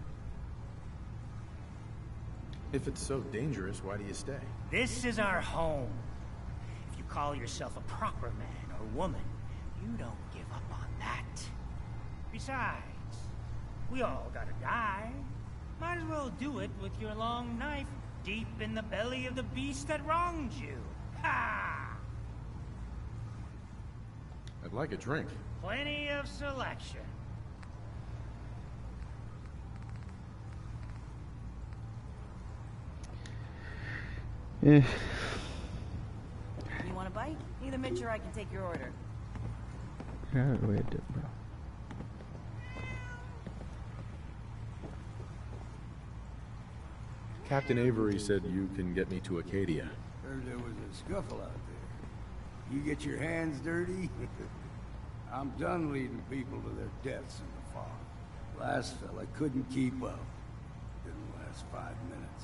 If it's so dangerous, why do you stay? This is our home. If you call yourself a proper man or woman, you don't give up on that. Besides, we all gotta die. Might as well do it with your long knife deep in the belly of the beast that wronged you. Ha! I'd like a drink. Plenty of selection. Yeah. You want a bite? Either Mitch or I can take your order. Yeah, wait, bro. Captain Avery said you can get me to Acadia. Heard there was a scuffle out there. You get your hands dirty? I'm done leading people to their deaths in the fog. Last fella couldn't keep up. Didn't last five minutes.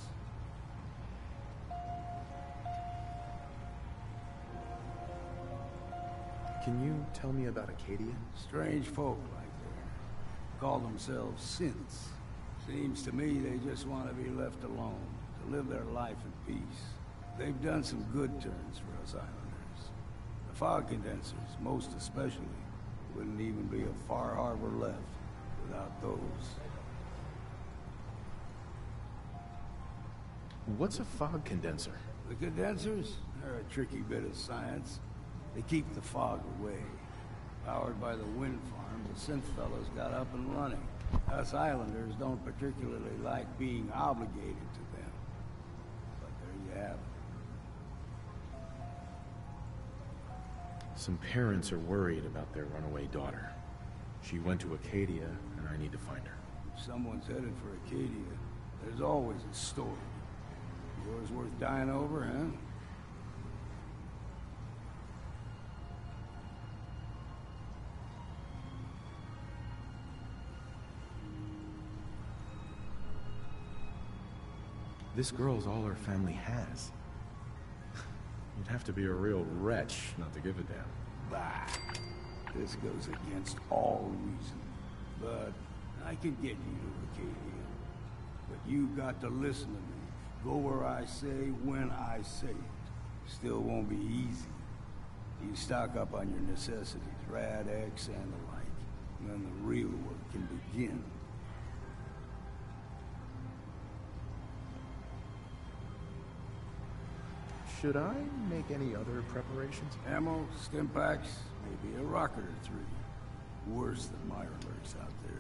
Can you tell me about Acadia? Strange folk like that. Call themselves synths. Seems to me they just want to be left alone, to live their life in peace. They've done some good turns for us islanders. The fog condensers, most especially, wouldn't even be a Far Harbor left without those. What's a fog condenser? The condensers? They're a tricky bit of science. They keep the fog away. Powered by the wind farm, the synth fellows got up and running. Us islanders don't particularly like being obligated to them. But there you have it. Some parents are worried about their runaway daughter. She went to Acadia, and I need to find her. If someone's headed for Acadia, there's always a story. Yours worth dying over, huh? This girl's all her family has. You'd have to be a real wretch not to give a damn. Bah. This goes against all reason. But I can get you to Acadia. But you got to listen to me. Go where I say, when I say it. Still won't be easy. You stock up on your necessities, Rad X and the like. And then the real work can begin. Should I make any other preparations? Ammo, stim packs, maybe a rocket or three. Worse than Mirelurks out there.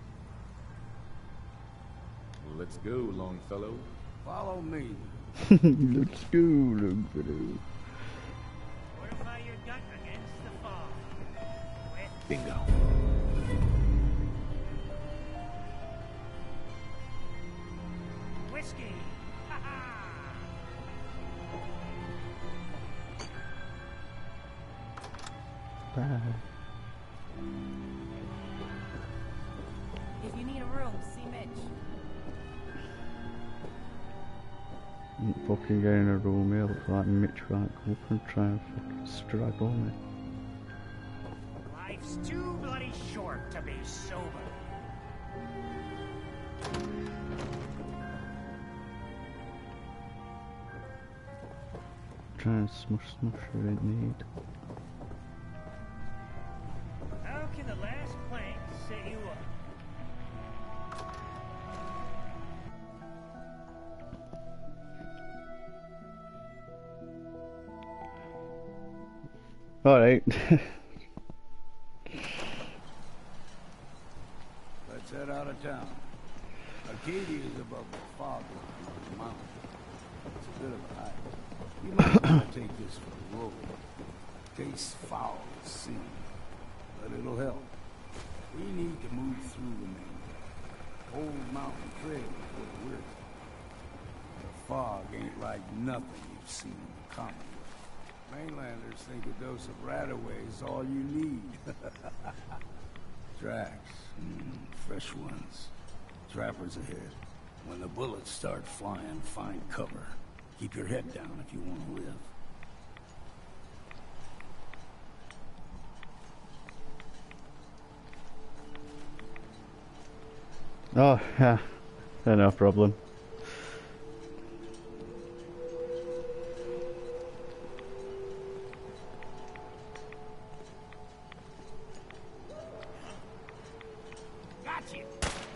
Let's go, Longfellow. Follow me. Let's go, Longfellow. Fortify your gut against the fog. Bingo. Bye. If you need a room, see Mitch. I'm fucking getting a room here, looks like Mitch might come up and try and fucking strangle me. Life's too bloody short to be sober. Try and smush smush her in need. How can the last plank set you up? Alright. Let's head out of town. Arcadia is above the fog line on the mountain. It's a bit of a hike. You might want to take this for the road. Tastes foul to see, but it'll help. We need to move through the main old mountain trail is what we're doing. The fog ain't like nothing you've seen in the comic. Mainlanders think a dose of Radaway is all you need. Tracks, mm, fresh ones. Trappers ahead. When the bullets start flying, find cover. Keep your head down if you want to live. Oh, yeah. Yeah, no problem. Got you.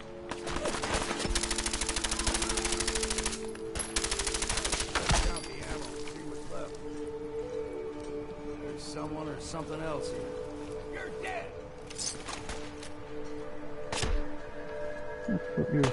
Count the ammo, see what's left. There's someone or something else here. You're dead! Fuck you.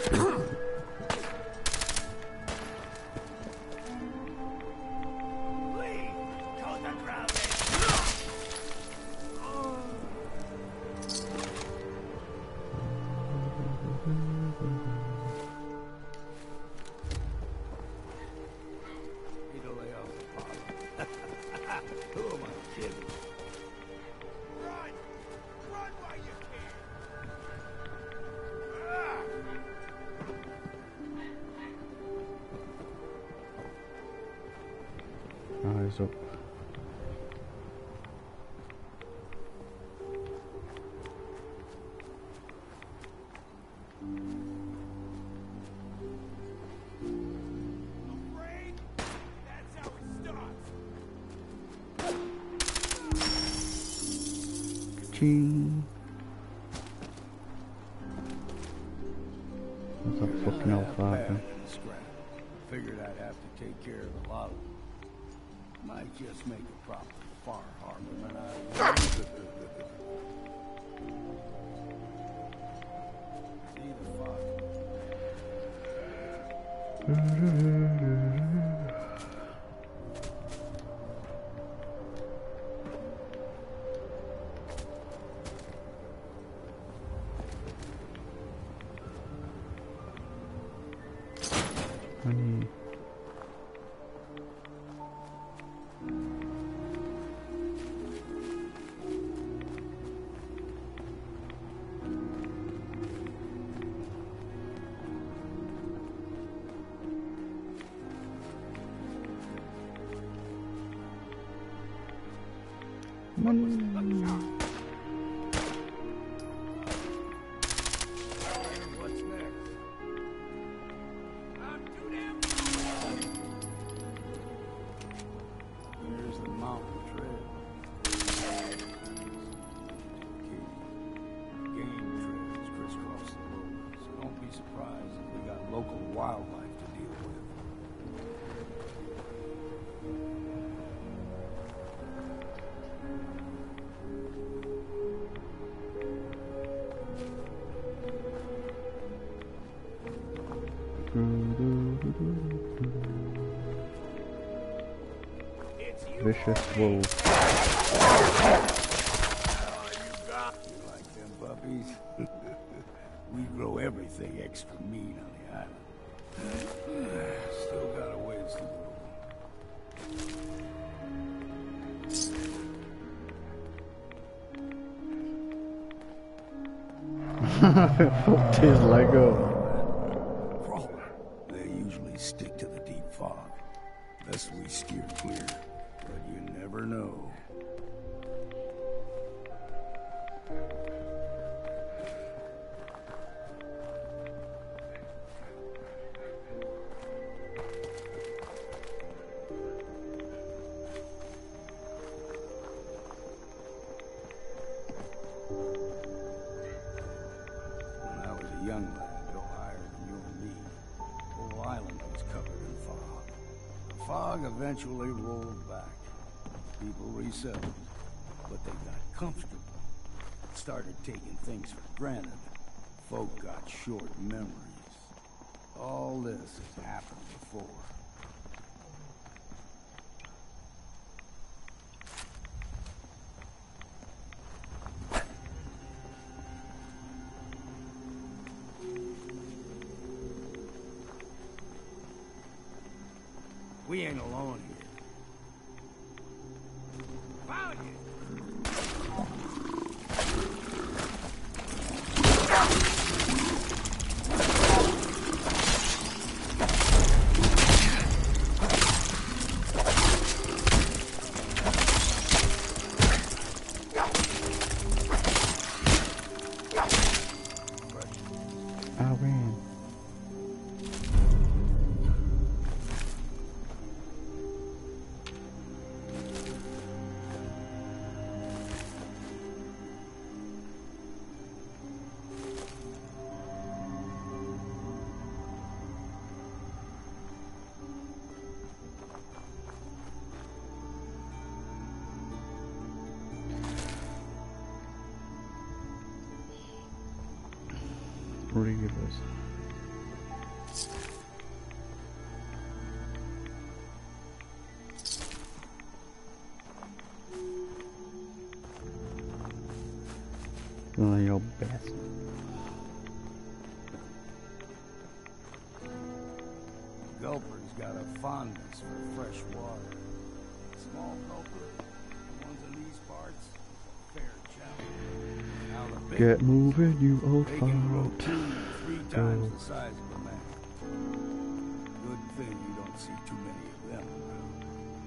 Eyes up. Ching. What's that fucking old father? Figured I'd have to take care of a lot of them. Might just make a profit far harder than I See the fuck. Honey. What's next? I'm too damn. Here's the mountain trail. Game trails crisscross the road, so don't be surprised if we got local wildlife to deal with. Vicious wolf. You like them puppies? We grow everything extra mean on the island. Still got a ways to go. Fucked his leg up. They usually stick to the deep fog. Unless we steer clear. But you never know. When I was a young lad, no higher than you and me, the whole island was covered in fog. The fog eventually rolled back. People resettled, but they got comfortable. Started taking things for granted. Folk got short memories. All this has happened before. We ain't alone here. Found you! I win. Reavers. Oh, your best. Gulper's got a fondness for fresh water. Small gulper, the ones in these parts, fair challenge. Now the big Get moving, you old They can grow fart. two, three times the size of a man. Good thing you don't see too many of them around.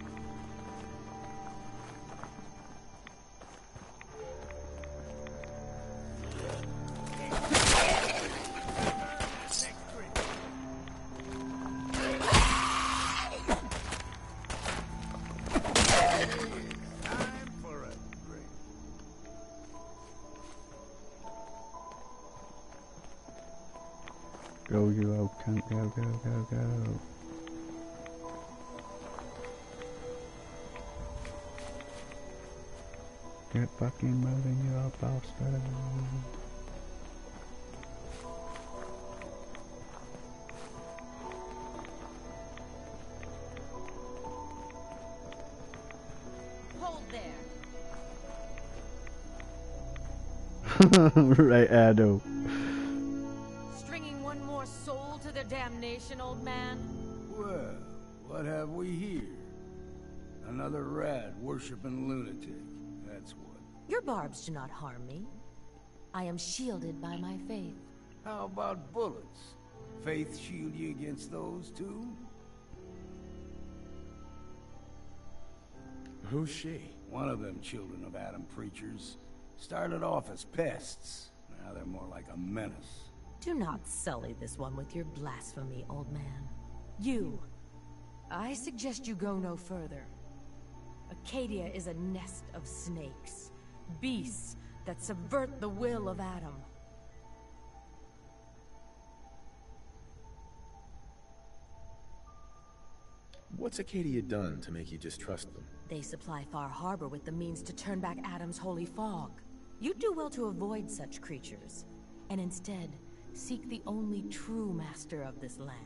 Time for a drink. Go, you old cunt, go, go, go, go. Get fucking moving, you old bastard. Hold there. Right, Ado. Stringing one more soul to their damnation, old man? Well, what have we here? Another rat worshipping lunatic. That's what. Your barbs do not harm me. I am shielded by my faith. How about bullets? Faith shield you against those too? Who's she? One of them children of Adam preachers. Started off as pests. Now they're more like a menace. Do not sully this one with your blasphemy, old man. You. I suggest you go no further. Acadia is a nest of snakes. Beasts that subvert the will of Adam. What's Acadia done to make you distrust them? They supply Far Harbor with the means to turn back Adam's holy fog. You do well to avoid such creatures, and instead seek the only true master of this land.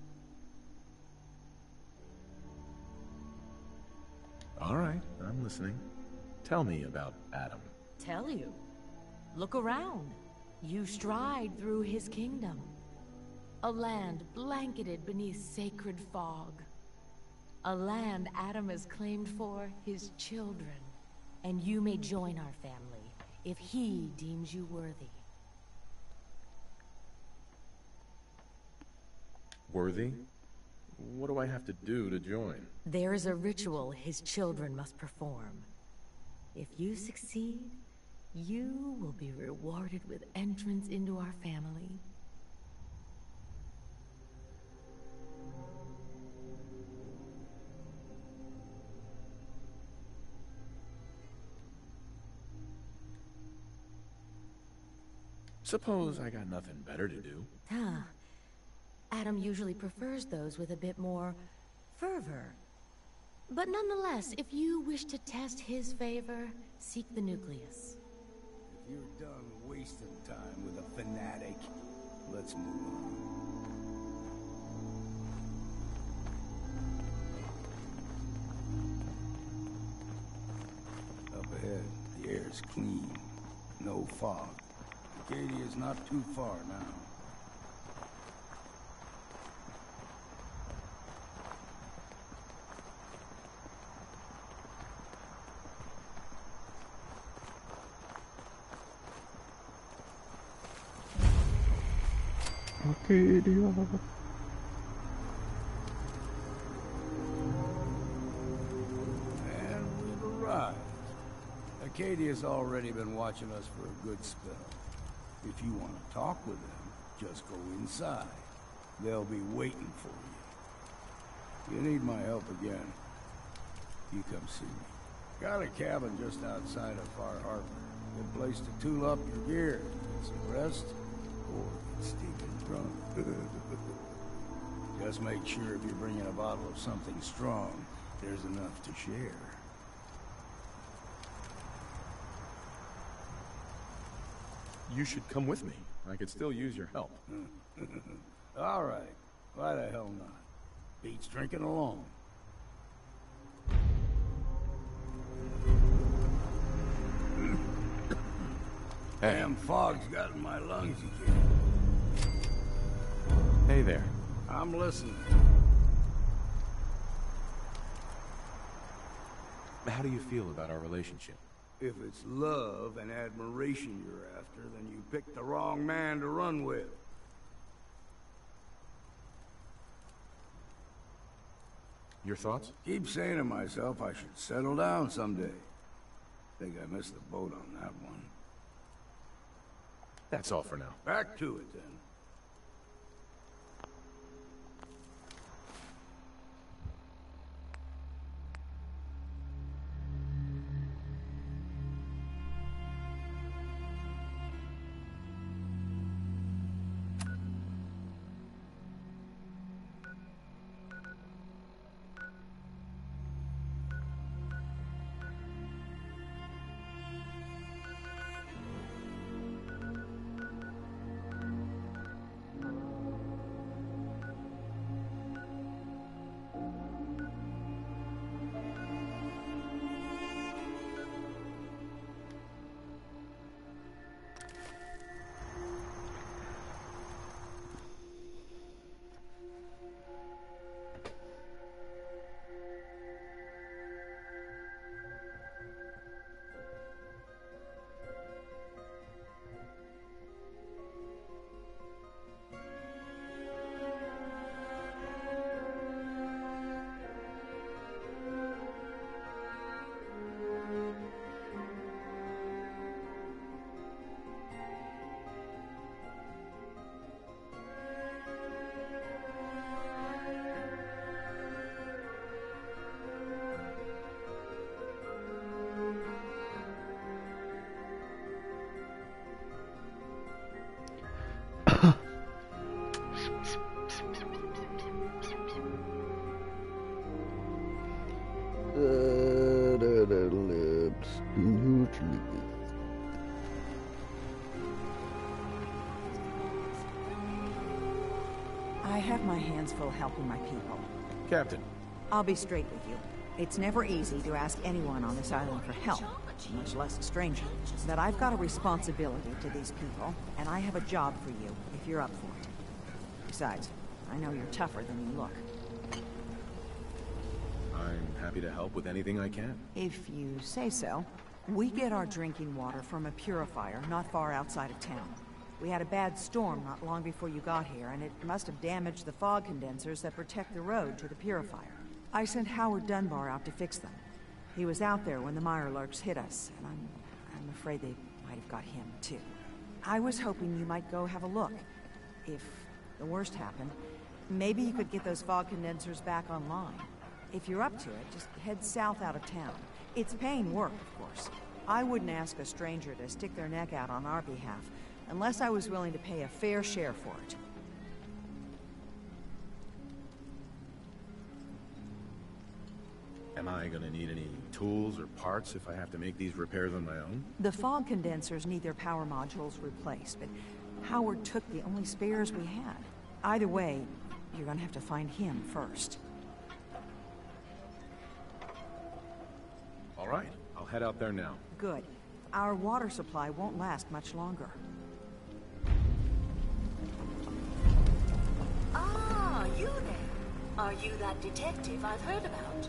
All right, I'm listening. Tell me about Adam. Tell you. Look around. You stride through his kingdom. A land blanketed beneath sacred fog. A land Adam has claimed for his children. And you may join our family if he deems you worthy. Worthy? What do I have to do to join? There is a ritual his children must perform. If you succeed, you will be rewarded with entrance into our family. Suppose I got nothing better to do. Huh. Adam usually prefers those with a bit more fervor. But nonetheless, if you wish to test his favor, seek the nucleus. If you're done wasting time with a fanatic, let's move on. Up ahead, the air's clean. No fog. Acadia's not too far now. Acadia. And we've arrived. Acadia's already been watching us for a good spell. If you want to talk with them, just go inside. They'll be waiting for you. You need my help again, you come see me. Got a cabin just outside of Far Harbor. Good place to tool up your gear, get some rest, or get stinking drunk. Just make sure if you're bringing a bottle of something strong, there's enough to share. You should come with me. I could still use your help. All right. Why the hell not? Beats drinking alone. Damn fog's got in my lungs again. Hey there. I'm listening. How do you feel about our relationship? If it's love and admiration you're after, then you picked the wrong man to run with. Your thoughts? Keep saying to myself I should settle down someday. Think I missed the boat on that one. That's all for now. Back to it, then. I have my hands full helping my people. Captain. I'll be straight with you. It's never easy to ask anyone on this island for help, much less a stranger. But I've got a responsibility to these people, and I have a job for you, if you're up for it. Besides, I know you're tougher than you look. I'm happy to help with anything I can. If you say so. We get our drinking water from a purifier not far outside of town. We had a bad storm not long before you got here, and it must have damaged the fog condensers that protect the road to the purifier. I sent Howard Dunbar out to fix them. He was out there when the Mirelurks hit us, and I'm... I'm afraid they might have got him, too. I was hoping you might go have a look. If the worst happened, maybe you could get those fog condensers back online. If you're up to it, just head south out of town. It's paying work, of course. I wouldn't ask a stranger to stick their neck out on our behalf, unless I was willing to pay a fair share for it. Am I gonna need any tools or parts if I have to make these repairs on my own? The fog condensers need their power modules replaced, but Howard took the only spares we had. Either way, you're gonna have to find him first. All right, I'll head out there now. Good. Our water supply won't last much longer. Ah, you there. Are you that detective I've heard about?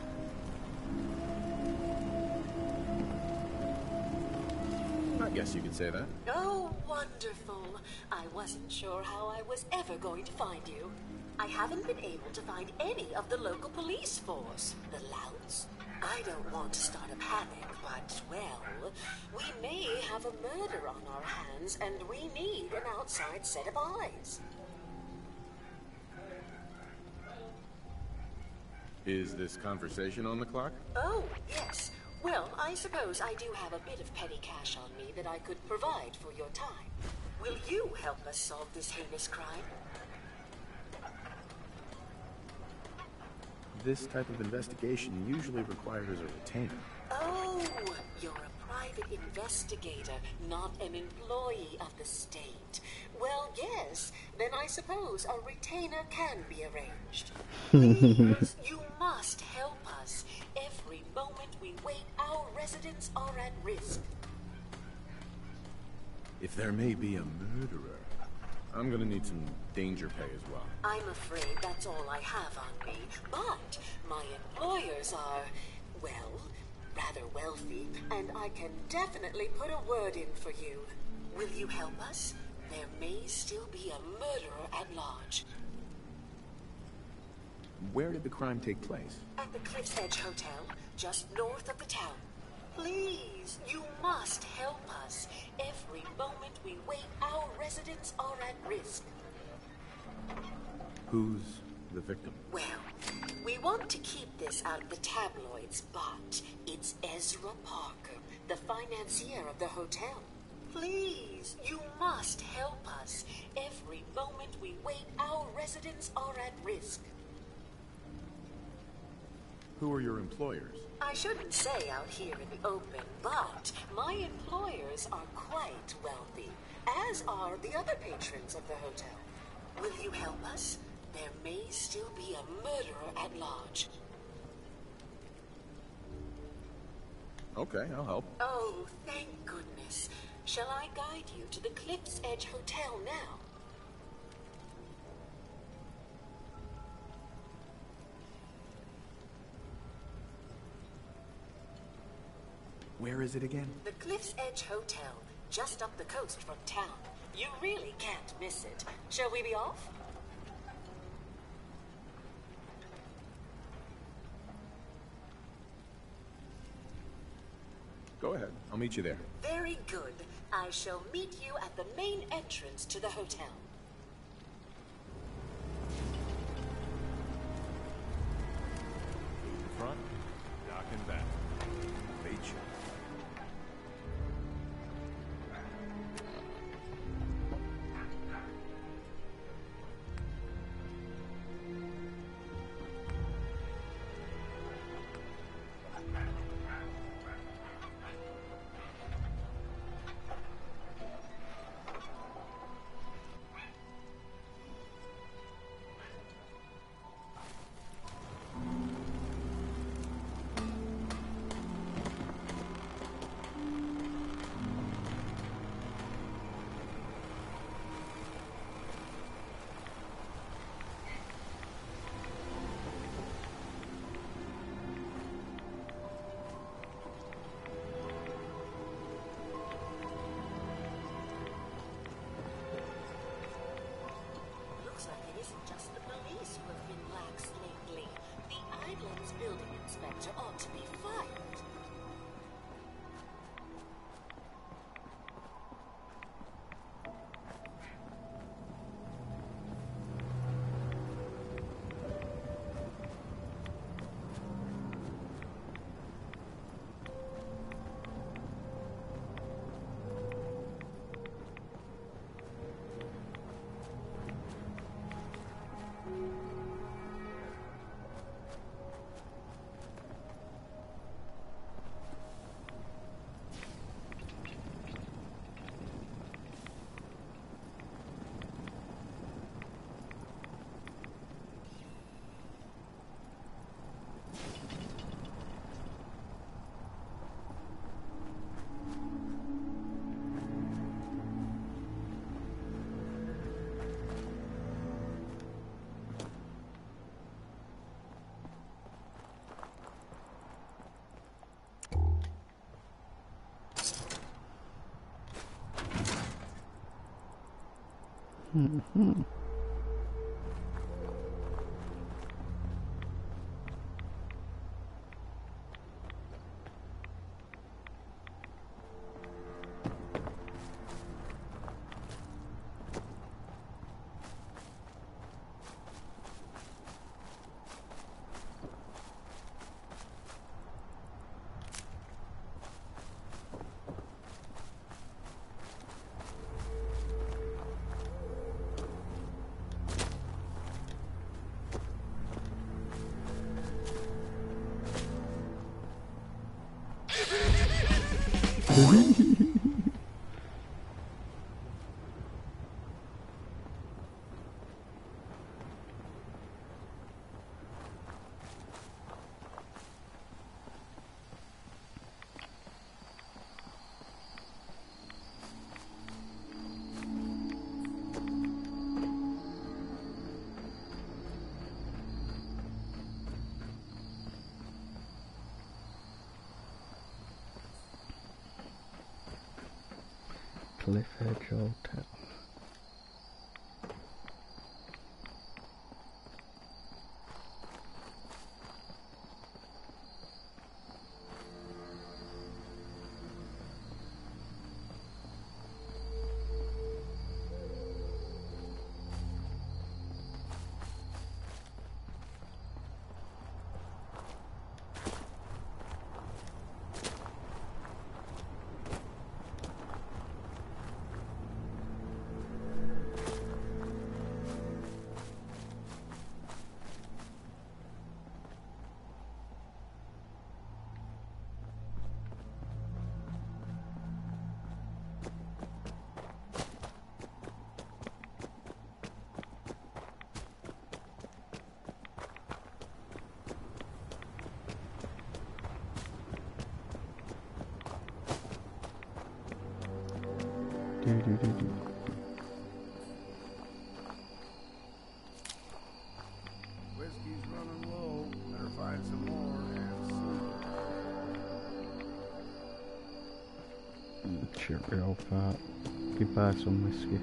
I guess you could say that. Oh, wonderful. I wasn't sure how I was ever going to find you. I haven't been able to find any of the local police force. The louts. I don't want to start a panic, but, well, we may have a murder on our hands, and we need an outside set of eyes. Is this conversation on the clock? Oh, yes. Well, I suppose I do have a bit of petty cash on me that I could provide for your time. Will you help us solve this heinous crime? This type of investigation usually requires a retainer. Oh, you're a private investigator, not an employee of the state. Well, yes, then I suppose a retainer can be arranged. Please, you must help us. Every moment we wait, our residents are at risk. If there may be a murderer, I'm gonna need some danger pay as well. I'm afraid that's all I have on me, but my employers are, well, rather wealthy, and I can definitely put a word in for you. Will you help us? There may still be a murderer at large. Where did the crime take place? At the Cliff's Edge Hotel, just north of the town. Please, you must help us. Every moment we wait, our residents are at risk. Who's the victim? Well, we want to keep this out of the tabloids, but it's Ezra Parker, the financier of the hotel. Please, you must help us. Every moment we wait, our residents are at risk. Who are your employers? I shouldn't say out here in the open, but my employers are quite wealthy, as are the other patrons of the hotel. Will you help us? There may still be a murderer at large. Okay, I'll help. Oh, thank goodness. Shall I guide you to the Cliff's Edge Hotel now? Where is it again? The Cliff's Edge Hotel, just up the coast from town. You really can't miss it. Shall we be off? Go ahead. I'll meet you there. Very good. I shall meet you at the main entrance to the hotel. Front, dock and back. Bait shop. Mm-hmm. Cliff Edge Hotel. Do, do, do, do. Whiskey's running low. Better find some more and Mm, shit, real fat. Could buy some whiskey.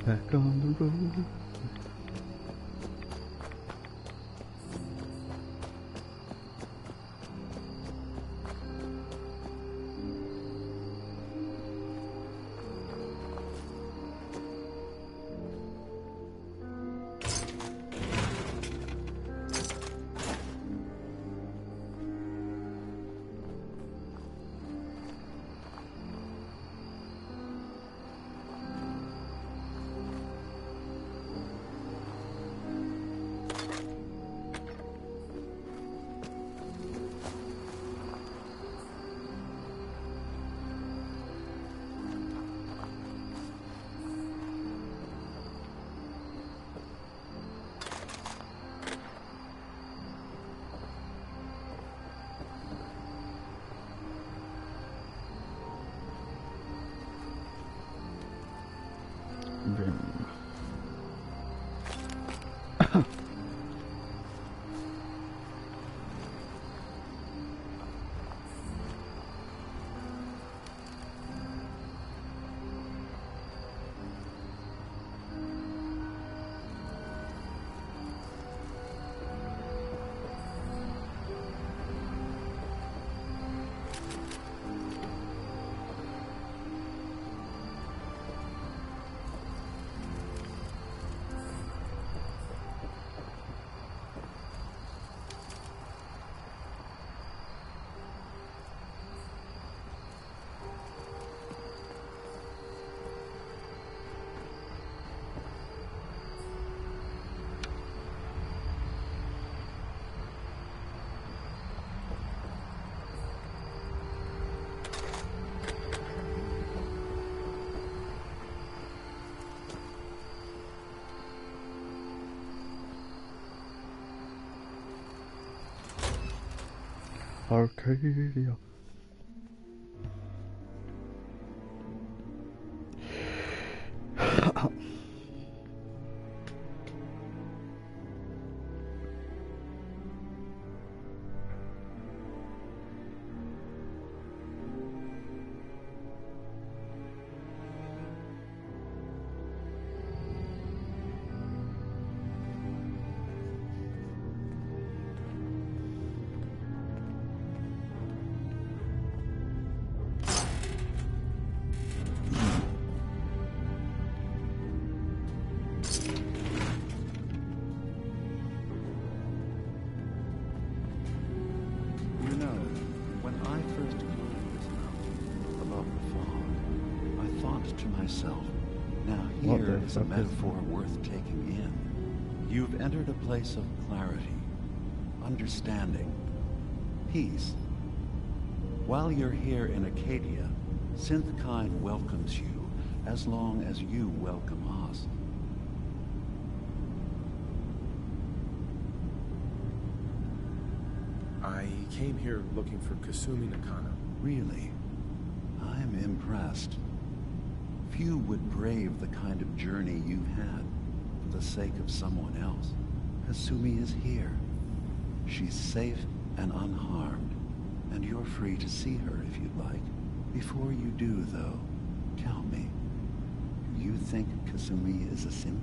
back on the road. Arcadia. Is a metaphor worth taking in. You've entered a place of clarity, understanding, peace. While you're here in Acadia, Synthkind welcomes you as long as you welcome us. I came here looking for Kasumi Nakano. Really? I'm impressed. Few would brave the kind of journey you've had for the sake of someone else. Kasumi is here. She's safe and unharmed, and you're free to see her if you'd like. Before you do, though, tell me, do you think Kasumi is a synth?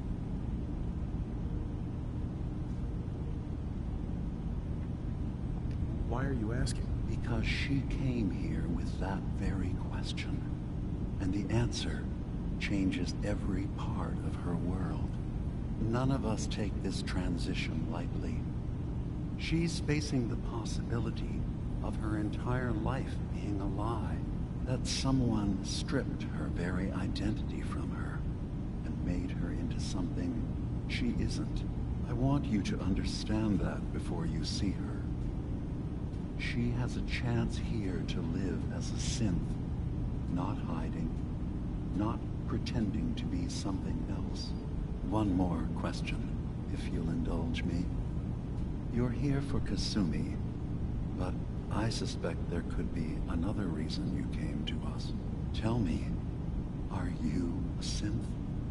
Why are you asking? Because she came here with that very question. And the answer changes every part of her world. None of us take this transition lightly. She's facing the possibility of her entire life being a lie, that someone stripped her very identity from her and made her into something she isn't. I want you to understand that before you see her. She has a chance here to live as a synth. Not hiding, not pretending to be something else. One more question, if you'll indulge me. You're here for Kasumi, but I suspect there could be another reason you came to us. Tell me, are you a synth?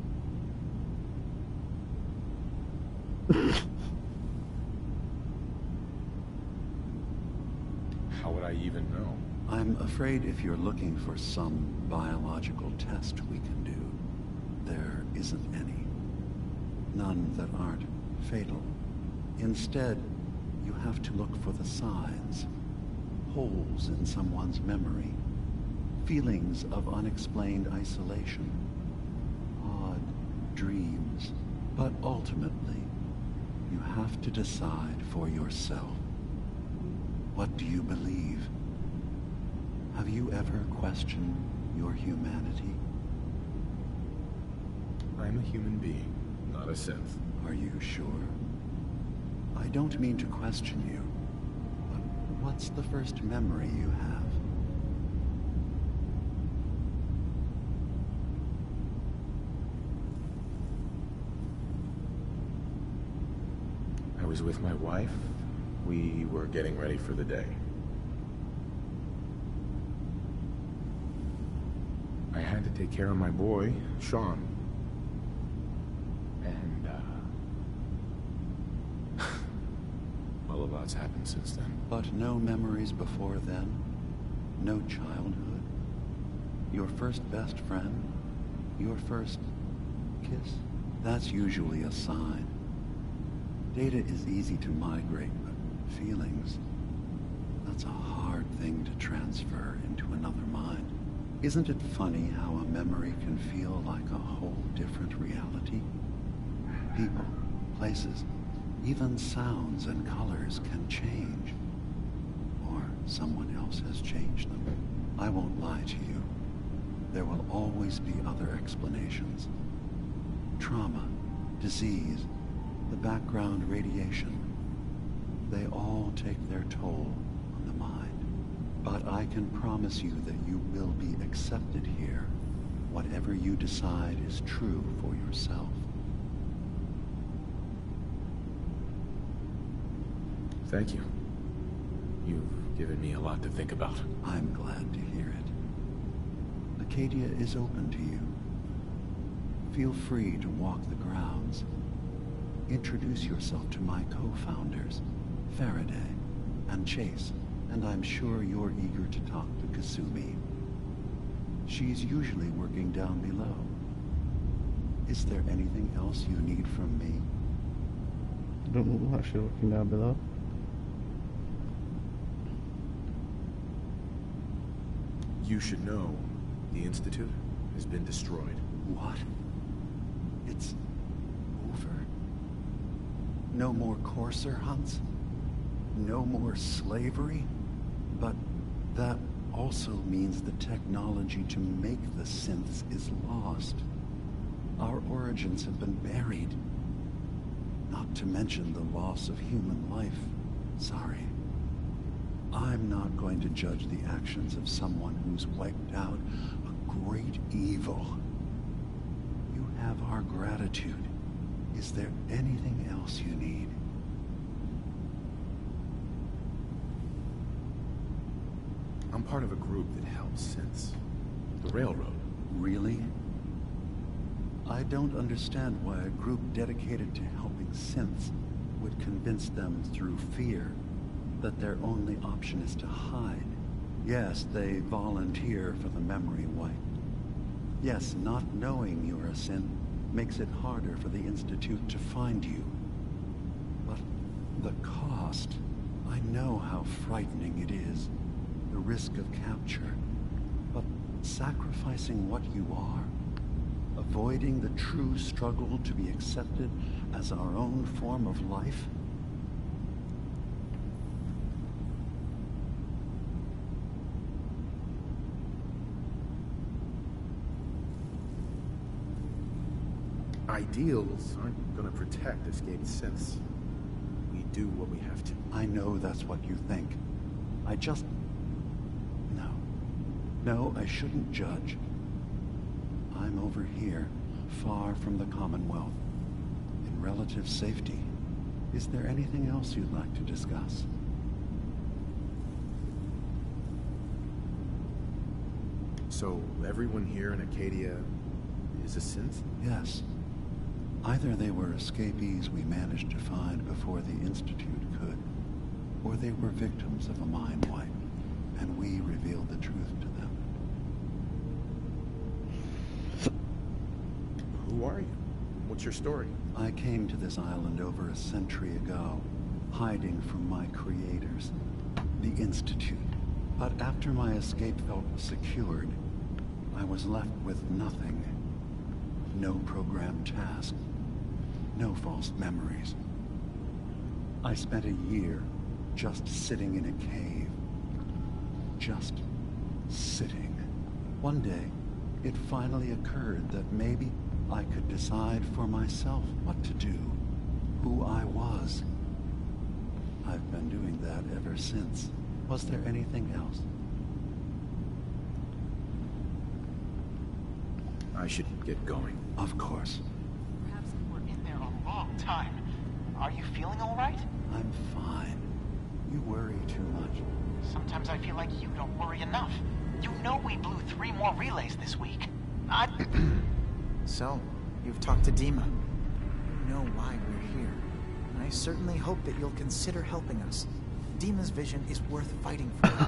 How would I even know? I'm afraid if you're looking for some biological test we can do, there isn't any. None that aren't fatal. Instead, you have to look for the signs. Holes in someone's memory. Feelings of unexplained isolation. Odd dreams. But ultimately, you have to decide for yourself. What do you believe? Have you ever questioned your humanity? I'm a human being, not a synth. Are you sure? I don't mean to question you, but what's the first memory you have? I was with my wife. We were getting ready for the day. I had to take care of my boy, Sean. And, uh... well, a lot's happened since then. But no memories before then? No childhood? Your first best friend? Your first kiss? That's usually a sign. Data is easy to migrate, but feelings, that's a hard thing to transfer into another mind. Isn't it funny how a memory can feel like a whole different reality? People, places, even sounds and colors can change. Or someone else has changed them. I won't lie to you. There will always be other explanations. Trauma, disease, the background radiation. They all take their toll on the mind. But I can promise you that you will be accepted here, whatever you decide is true for yourself. Thank you. You've given me a lot to think about. I'm glad to hear it. Acadia is open to you. Feel free to walk the grounds. Introduce yourself to my co-founders, Faraday and Chase, and I'm sure you're eager to talk to Kasumi. She's usually working down below. Is there anything else you need from me? I don't look like she's looking down below. You should know, the Institute has been destroyed. What? It's over? No more courser hunts? No more slavery? But that also means the technology to make the synths is lost. Our origins have been buried. Not to mention the loss of human life. Sorry. I'm not going to judge the actions of someone who's wiped out a great evil. You have our gratitude. Is there anything else you need? I'm part of a group that helps synths. The Railroad. Really? I don't understand why a group dedicated to helping synths would convince them through fear that their only option is to hide. Yes, they volunteer for the memory wipe. Yes, not knowing you're a synth makes it harder for the Institute to find you. But the cost, I know how frightening it is. The risk of capture. But sacrificing what you are, avoiding the true struggle to be accepted as our own form of life? Ideals aren't gonna protect escaped synths. We do what we have to. I know that's what you think. I just... No. No, I shouldn't judge. I'm over here, far from the Commonwealth, in relative safety. Is there anything else you'd like to discuss? So, everyone here in Acadia is a synth? Yes. Either they were escapees we managed to find before the Institute could, or they were victims of a mind wipe, and we revealed the truth to them. Who are you? What's your story? I came to this island over a century ago, hiding from my creators, the Institute. But after my escape felt secured, I was left with nothing. No programmed task. No false memories. I spent a year just sitting in a cave. Just sitting. One day, it finally occurred that maybe I could decide for myself what to do, who I was. I've been doing that ever since. Was there anything else? I should get going. Of course. Perhaps we were in there a long time. Are you feeling all right? I'm fine. You worry too much. Sometimes I feel like you don't worry enough. You know we blew three more relays this week. I... So, you've talked to Dima. You know why we're here. I certainly hope that you'll consider helping us. Dima's vision is worth fighting for.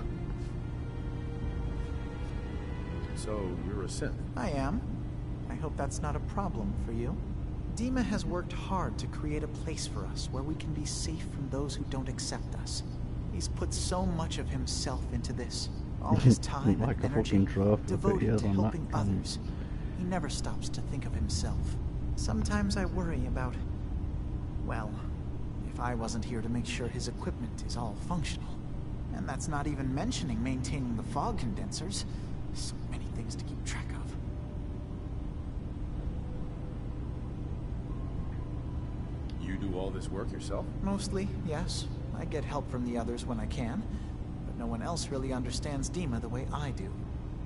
So, you're a synth? I am. I hope that's not a problem for you. Dima has worked hard to create a place for us where we can be safe from those who don't accept us. He's put so much of himself into this. All his time like and a energy devoted to helping others. He never stops to think of himself. Sometimes I worry about... well, if I wasn't here to make sure his equipment is all functional. And that's not even mentioning maintaining the fog condensers. So many things to keep track of. You do all this work yourself? Mostly, yes. I get help from the others when I can. But no one else really understands Dima the way I do.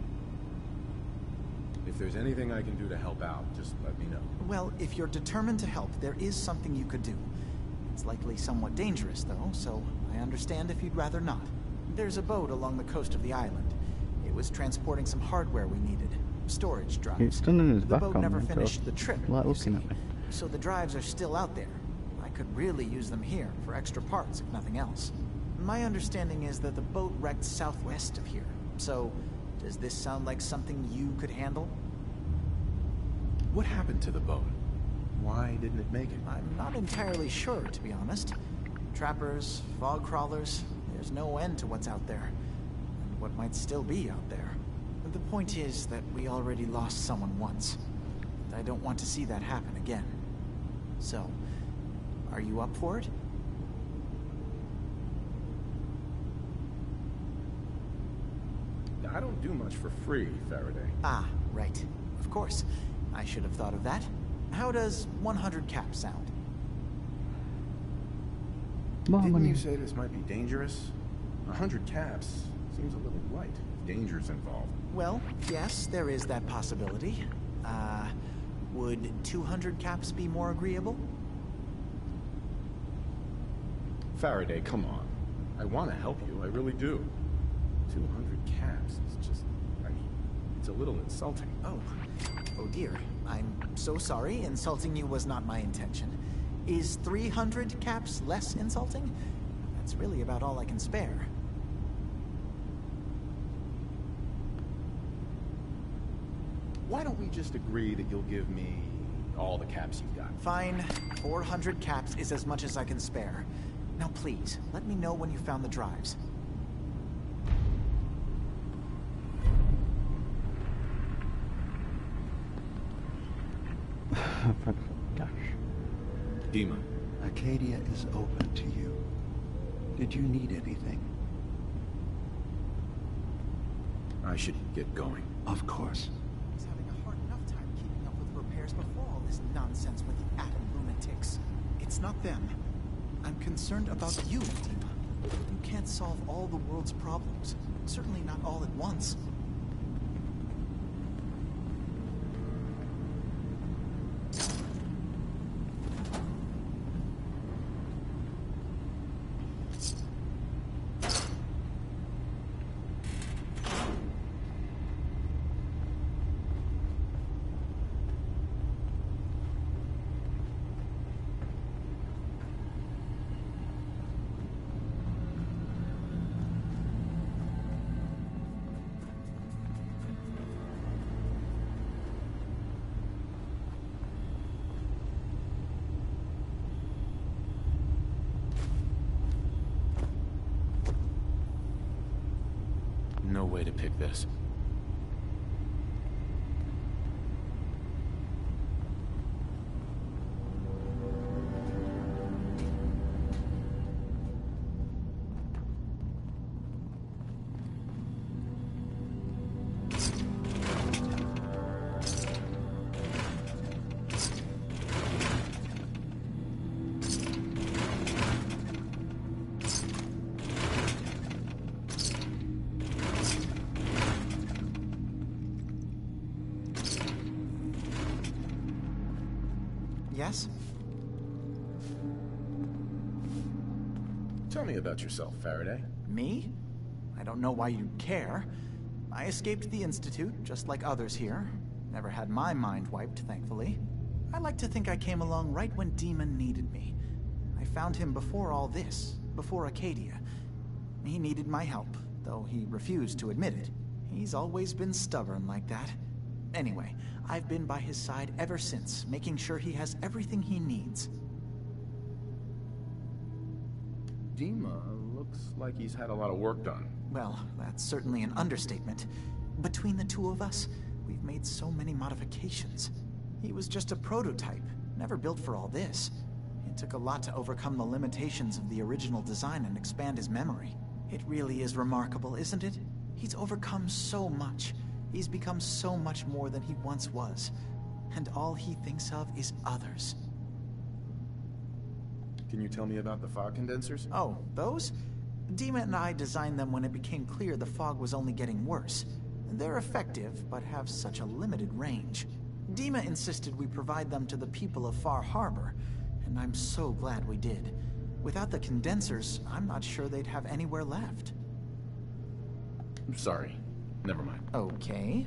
If there's anything I can do to help out, just let me know. Well, if you're determined to help, there is something you could do. It's likely somewhat dangerous, though, so I understand if you'd rather not. There's a boat along the coast of the island. It was transporting some hardware we needed. Storage drives. It's done in his the back boat on never me, finished so the trip, like you looking see. at me. So the drives are still out there. I could really use them here for extra parts, if nothing else. My understanding is that the boat wrecked southwest of here. So, does this sound like something you could handle? What happened to the boat? Why didn't it make it? I'm not entirely sure, to be honest. Trappers, fog crawlers, there's no end to what's out there. And what might still be out there. But the point is that we already lost someone once. And I don't want to see that happen again. So, are you up for it? I don't do much for free, Faraday. Ah, right. Of course. I should have thought of that. How does one hundred caps sound? Didn't you say this might be dangerous? A hundred caps seems a little light. Danger's involved. Well, yes, there is that possibility. Uh, would two hundred caps be more agreeable? Faraday, come on. I want to help you, I really do. two hundred caps is just... I mean, it's a little insulting. Oh. Oh dear. I'm so sorry. Insulting you was not my intention. Is three hundred caps less insulting? That's really about all I can spare. Why don't we just agree that you'll give me all the caps you've got? Fine. four hundred caps is as much as I can spare. Now please, let me know when you found the drives. Gosh. Dima. Acadia is open to you. Did you need anything? I should get going. Of course. I was having a hard enough time keeping up with repairs before all this nonsense with the atom lunatics. It's not them. I'm concerned about you, Dima. You can't solve all the world's problems. Certainly not all at once. way to pick this. Yes? Tell me about yourself, Faraday. Me? I don't know why you'd care. I escaped the Institute, just like others here. Never had my mind wiped, thankfully. I like to think I came along right when Demon needed me. I found him before all this, before Acadia. He needed my help, though he refused to admit it. He's always been stubborn like that. Anyway, I've been by his side ever since, making sure he has everything he needs. Dima looks like he's had a lot of work done. Well, that's certainly an understatement. Between the two of us, we've made so many modifications. He was just a prototype, never built for all this. It took a lot to overcome the limitations of the original design and expand his memory. It really is remarkable, isn't it? He's overcome so much. He's become so much more than he once was. And all he thinks of is others. Can you tell me about the fog condensers? Oh, those? Dima and I designed them when it became clear the fog was only getting worse. They're effective, but have such a limited range. Dima insisted we provide them to the people of Far Harbor, and I'm so glad we did. Without the condensers, I'm not sure they'd have anywhere left. I'm sorry. Never mind. Okay.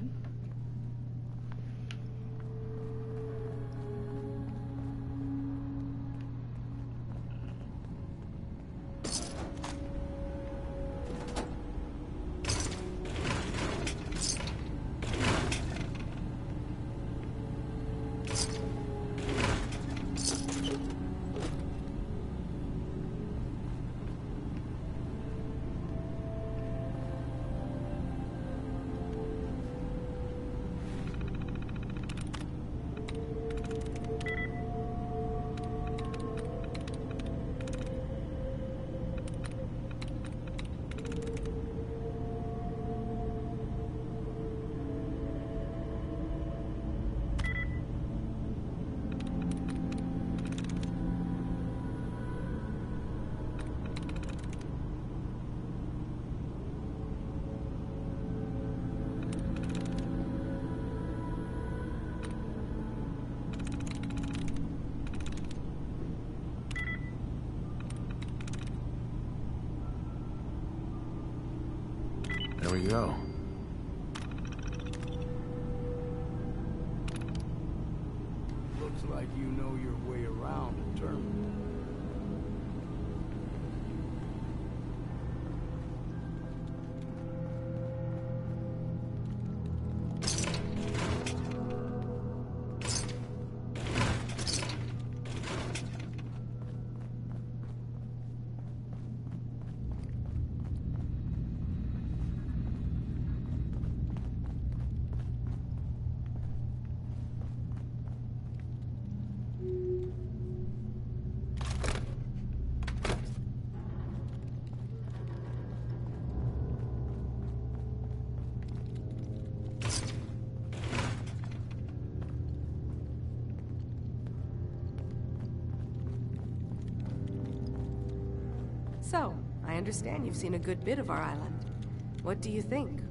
There we go. Looks like you know your way around a terminal. So, I understand you've seen a good bit of our island. What do you think?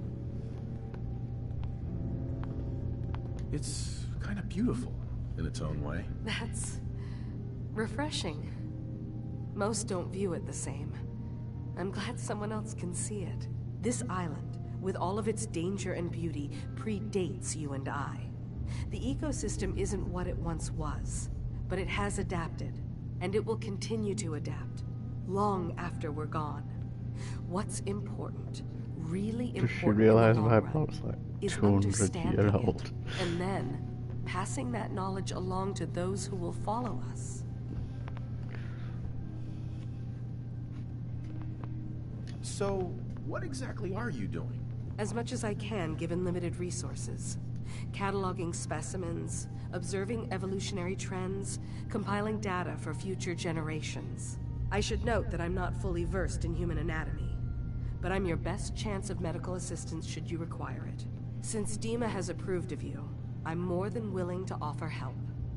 It's kind of beautiful, in its own way. That's refreshing. Most don't view it the same. I'm glad someone else can see it. This island, with all of its danger and beauty, predates you and I. The ecosystem isn't what it once was, but it has adapted, and it will continue to adapt, long after we're gone. What's important, really Does she important realise in the my long run, plot's like is two hundred understanding years it, old? and then passing that knowledge along to those who will follow us. So, what exactly are you doing? As much as I can, given limited resources. Cataloging specimens, observing evolutionary trends, compiling data for future generations. I should note that I'm not fully versed in human anatomy, but I'm your best chance of medical assistance should you require it. Since Dima has approved of you, I'm more than willing to offer help.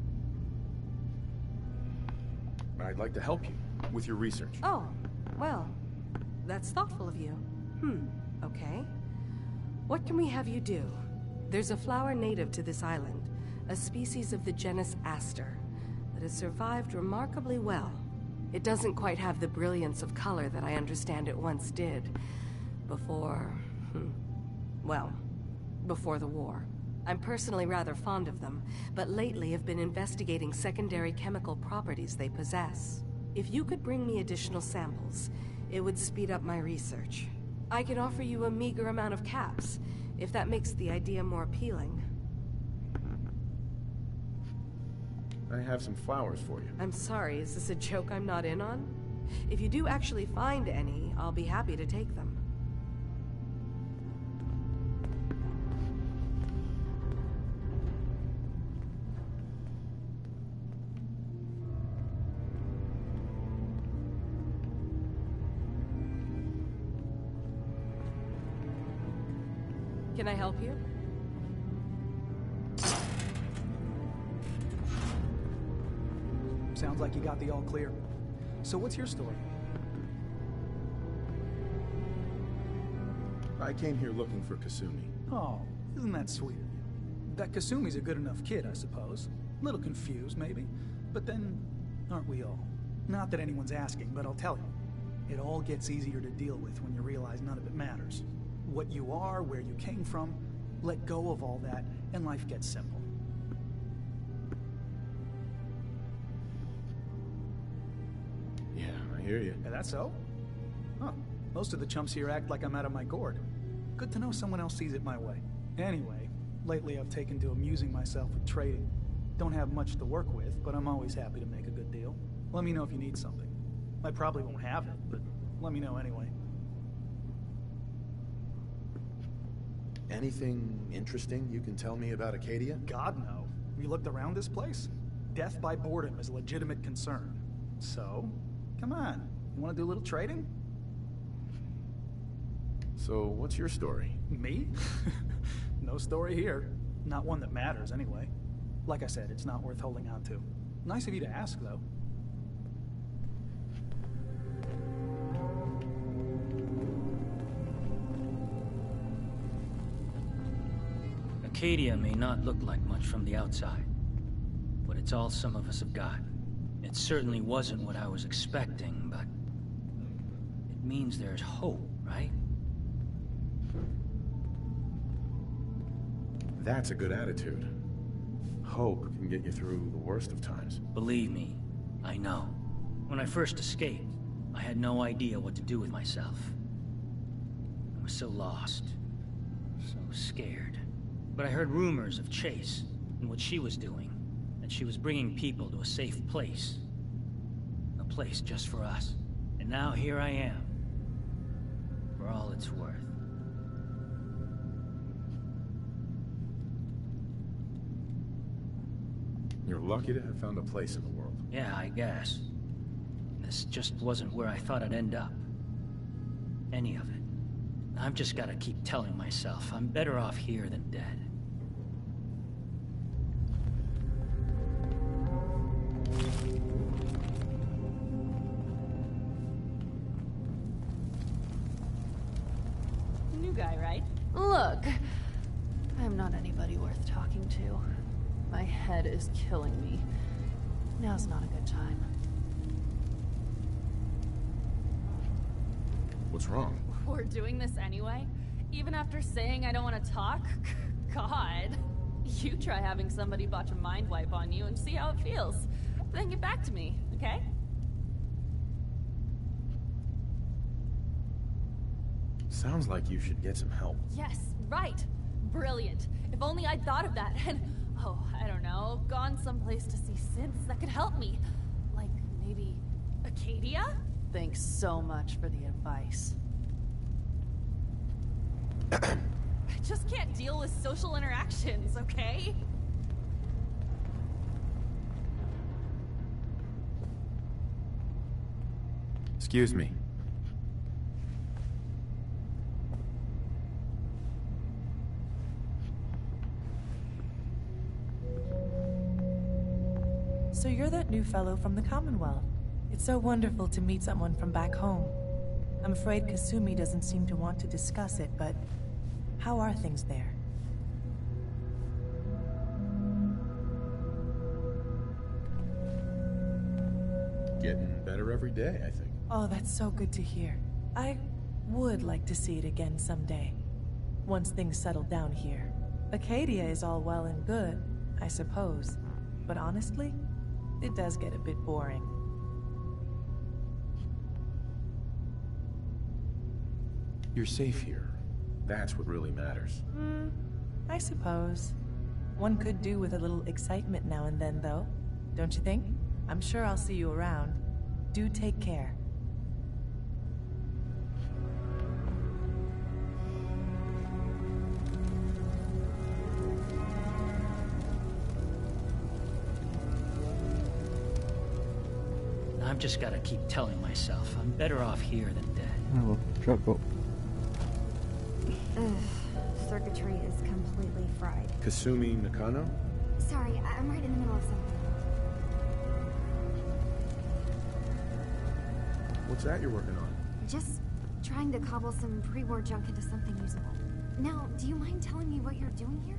I'd like to help you with your research. Oh, well, that's thoughtful of you. Hmm, okay. What can we have you do? There's a flower native to this island, a species of the genus Aster, that has survived remarkably well. It doesn't quite have the brilliance of color that I understand it once did. Before... Hmm, well, before the war. I'm personally rather fond of them, but lately have been investigating secondary chemical properties they possess. If you could bring me additional samples, it would speed up my research. I can offer you a meager amount of caps, if that makes the idea more appealing. I have some flowers for you. I'm sorry, is this a joke I'm not in on? If you do actually find any, I'll be happy to take them. Can I help you? Sounds like you got the all clear. So what's your story? I came here looking for Kasumi. Oh, isn't that sweet of you? That Kasumi's a good enough kid, I suppose. Little confused, maybe. But then, aren't we all? Not that anyone's asking, but I'll tell you. It all gets easier to deal with when you realize none of it matters. What you are, where you came from, let go of all that, and life gets simple. Yeah, I hear you. Yeah, that's so? Huh. Most of the chumps here act like I'm out of my gourd. Good to know someone else sees it my way. Anyway, lately I've taken to amusing myself with trading. Don't have much to work with, but I'm always happy to make a good deal. Let me know if you need something. I probably won't have it, but let me know anyway. Anything interesting you can tell me about Acadia? God, no. You looked around this place? Death by boredom is a legitimate concern. So, come on. You want to do a little trading? So, what's your story? Me? No story here. Not one that matters, anyway. Like I said, it's not worth holding on to. Nice of you to ask, though. Acadia may not look like much from the outside, but it's all some of us have got. It certainly wasn't what I was expecting, but it means there's hope, right? That's a good attitude. Hope can get you through the worst of times. Believe me, I know. When I first escaped, I had no idea what to do with myself. I was so lost, so scared. But I heard rumors of Chase and what she was doing, that she was bringing people to a safe place. A place just for us. And now here I am, for all it's worth. You're lucky to have found a place in the world. Yeah, I guess. This just wasn't where I thought I'd end up. Any of it. I've just gotta keep telling myself I'm better off here than dead. New guy, right? Look, I'm not anybody worth talking to. My head is killing me. Now's not a good time. What's wrong? We're doing this anyway? Even after saying I don't want to talk? God. You try having somebody botch a mind wipe on you and see how it feels. Then get back to me, okay? Sounds like you should get some help. Yes, right. Brilliant. If only I'd thought of that and, oh, I don't know, gone someplace to see synths that could help me. Like, maybe Acadia? Thanks so much for the advice. just can't deal with social interactions, okay? Excuse me. So you're that new fellow from the Commonwealth. It's so wonderful to meet someone from back home. I'm afraid Kasumi doesn't seem to want to discuss it, but how are things there? Getting better every day, I think. Oh, that's so good to hear. I would like to see it again someday. Once things settle down here. Acadia is all well and good, I suppose. But honestly, it does get a bit boring. You're safe here. That's what really matters. Hmm, I suppose. One could do with a little excitement now and then, though. Don't you think? I'm sure I'll see you around. Do take care. I've just gotta keep telling myself I'm better off here than dead. Oh well, truck up. Ugh, circuitry is completely fried. Kasumi Nakano? Sorry, I- I'm right in the middle of something. What's that you're working on? Just trying to cobble some pre-war junk into something usable. Now, do you mind telling me what you're doing here?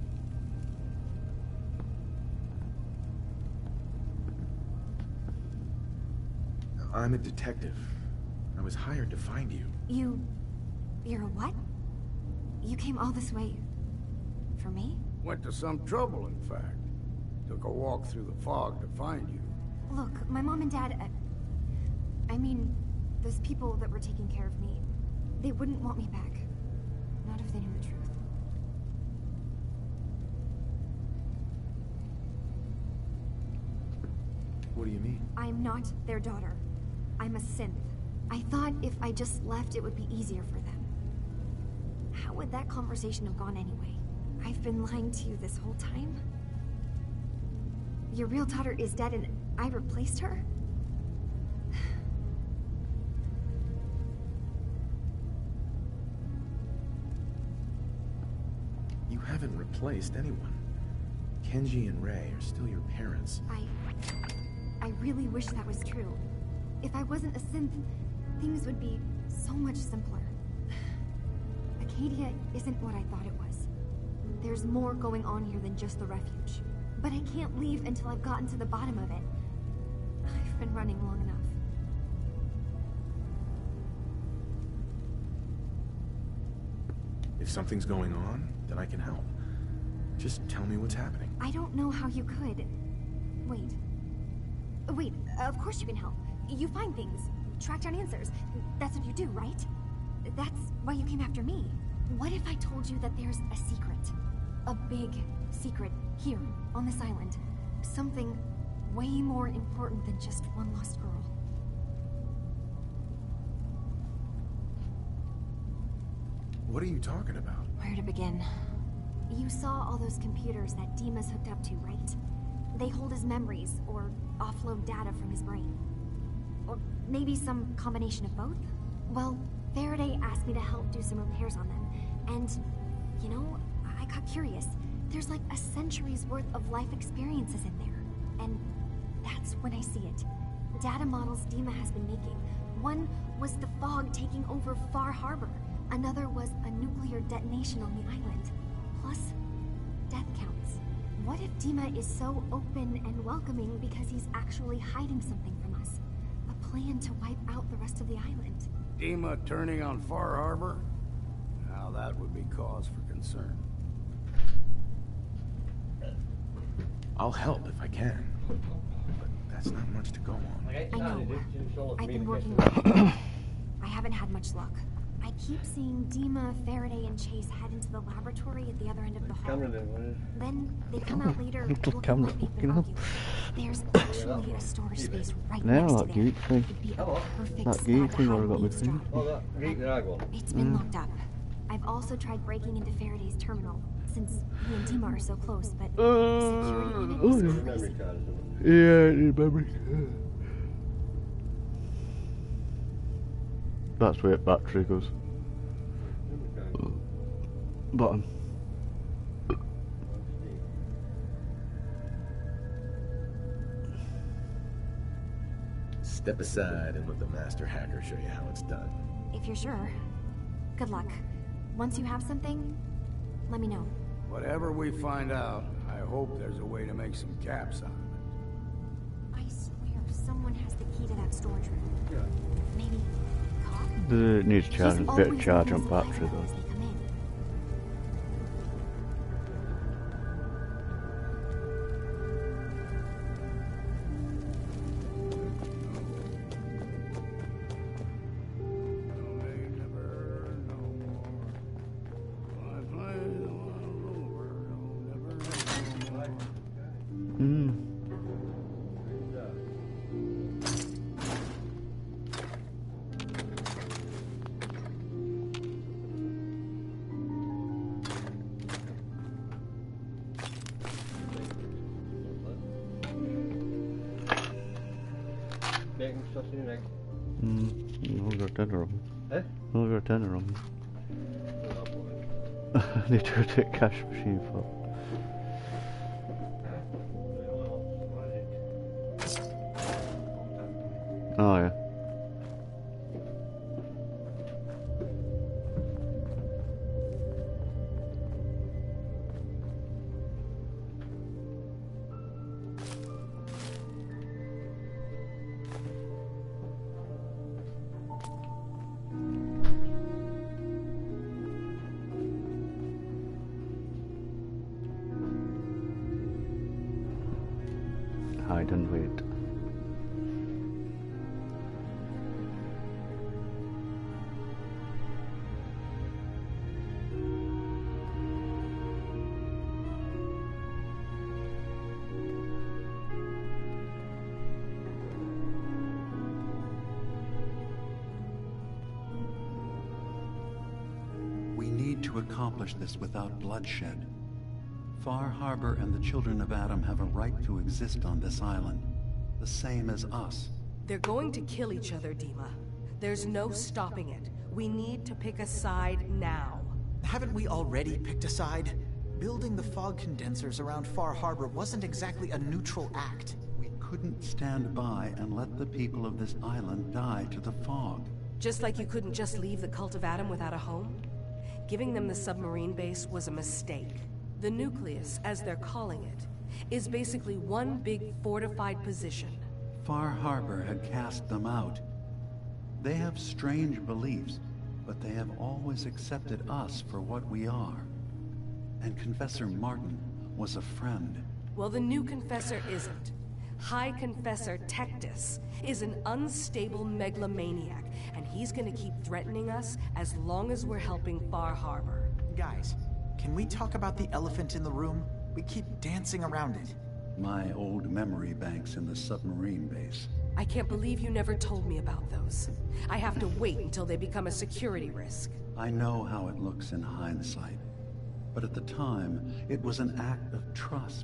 I'm a detective. I was hired to find you. You... you're a what? You came all this way... for me? Went to some trouble, in fact. Took a walk through the fog to find you. Look, my mom and dad... Uh, I mean, those people that were taking care of me, they wouldn't want me back. Not if they knew the truth. What do you mean? I'm not their daughter. I'm a synth. I thought if I just left, it would be easier for them. How would that conversation have gone anyway? I've been lying to you this whole time? Your real daughter is dead and I replaced her? You haven't replaced anyone. Kenji and Rei are still your parents. I... I really wish that was true. If I wasn't a synth, things would be so much simpler. Acadia isn't what I thought it was. There's more going on here than just the refuge. But I can't leave until I've gotten to the bottom of it. I've been running long enough. If something's going on, then I can help. Just tell me what's happening. I don't know how you could. Wait. Wait, of course you can help. You find things, track down answers. That's what you do, right? That's why you came after me. What if I told you that there's a secret? A big secret here, on this island. Something way more important than just one lost girl. What are you talking about? Where to begin? You saw all those computers that Dima's hooked up to, right? They hold his memories, or offload data from his brain. Or maybe some combination of both? Well, Faraday asked me to help do some repairs on them. And, you know, I got curious. There's like a century's worth of life experiences in there. And that's when I see it. Data models Dima has been making. One was the fog taking over Far Harbor. Another was a nuclear detonation on the island. Plus, death counts. What if Dima is so open and welcoming because he's actually hiding something from us? A plan to wipe out the rest of the island. Dima turning on Far Harbor? Now that would be cause for concern. I'll help if I can. But that's not much to go on. I know. I've been working on it. I haven't had much luck. I keep seeing Dima, Faraday, and Chase head into the laboratory at the other end of the hall. Then they come out later looking camera, like they've you been know? arguing. There's actually a storage space right Now next to that there. geek thing. It'd be a perfect That spot geek to thing hide where I got my Eavesdrop. thing. It's been Mm. locked up. I've also tried breaking into Faraday's terminal, since he and Dima are so close, but Uh, security oh, unit is yeah. crazy. Yeah, I need memory. That's where battery goes. Button. Step aside and let the master hacker show you how it's done. If you're sure. Good luck. Once you have something, let me know. Whatever we find out, I hope there's a way to make some caps out of it. I swear, someone has the key to that storage room. Maybe Cop? The needs charge, He's a bit of always charge on looking battery as though. they come in. Mm. Mm. I'll go tenner on. Eh? I'll go tenner on. I need to take cash machine for. Oh yeah. Hide and wait. We need to accomplish this without bloodshed. Far Harbor and the Children of Adam have a right to exist on this island, the same as us. They're going to kill each other, Dima. There's no stopping it. We need to pick a side now. Haven't we already picked a side? Building the fog condensers around Far Harbor wasn't exactly a neutral act. We couldn't stand by and let the people of this island die to the fog. Just like you couldn't just leave the Cult of Adam without a home? Giving them the submarine base was a mistake. The nucleus, as they're calling it, is basically one big fortified position. Far Harbor had cast them out. They have strange beliefs, but they have always accepted us for what we are. And Confessor Martin was a friend. Well, the new Confessor isn't. High Confessor Tectus is an unstable megalomaniac, and he's gonna keep threatening us as long as we're helping Far Harbor. Guys, can we talk about the elephant in the room? We keep dancing around it. My old memory banks in the submarine base. I can't believe you never told me about those. I have to wait until they become a security risk. I know how it looks in hindsight, but at the time, it was an act of trust.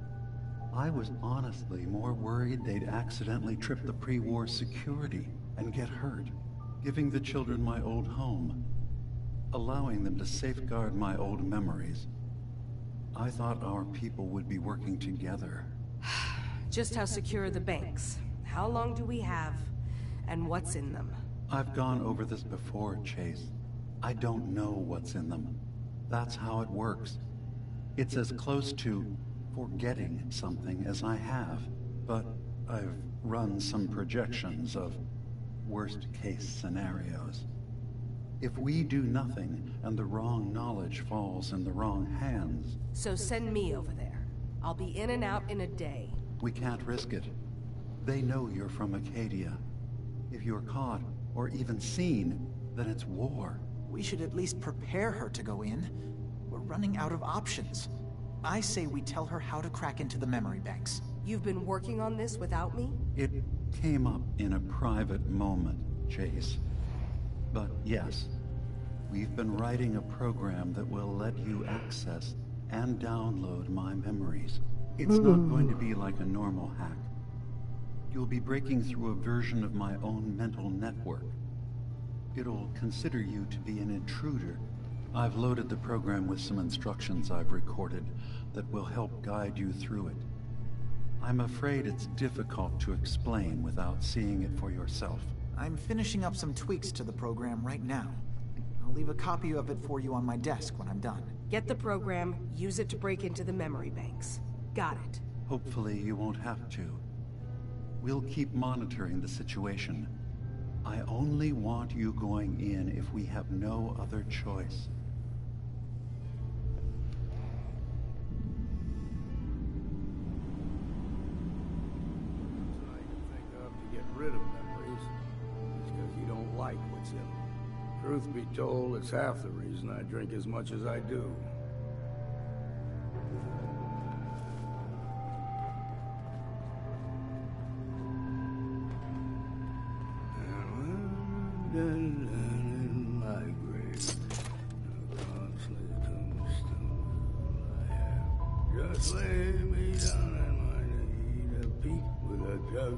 I was honestly more worried they'd accidentally trip the pre-war security and get hurt, giving the children my old home, allowing them to safeguard my old memories. I thought our people would be working together. Just how secure are the banks? How long do we have? And what's in them? I've gone over this before, Chase. I don't know what's in them. That's how it works. It's as close to forgetting something as I have, but I've run some projections of worst-case scenarios. If we do nothing and the wrong knowledge falls in the wrong hands... So send me over there. I'll be in and out in a day. We can't risk it. They know you're from Acadia. If you're caught, or even seen, then it's war. We should at least prepare her to go in. We're running out of options. I say we tell her how to crack into the memory banks. You've been working on this without me? It came up in a private moment, Chase. But yes, We've been writing a program that will let you access and download my memories. It's not going to be like a normal hack. You'll be breaking through a version of my own mental network. It'll consider you to be an intruder. I've loaded the program with some instructions I've recorded that will help guide you through it. I'm afraid it's difficult to explain without seeing it for yourself. I'm finishing up some tweaks to the program right now. I'll leave a copy of it for you on my desk when I'm done. Get the program, use it to break into the memory banks. Got it. Hopefully you won't have to. We'll keep monitoring the situation. I only want you going in if we have no other choice. Get rid of memories. It's because you don't like what's in them. Truth be told, it's half the reason I drink as much as I do. In my grave, just lay me down and I need a peek with a jug.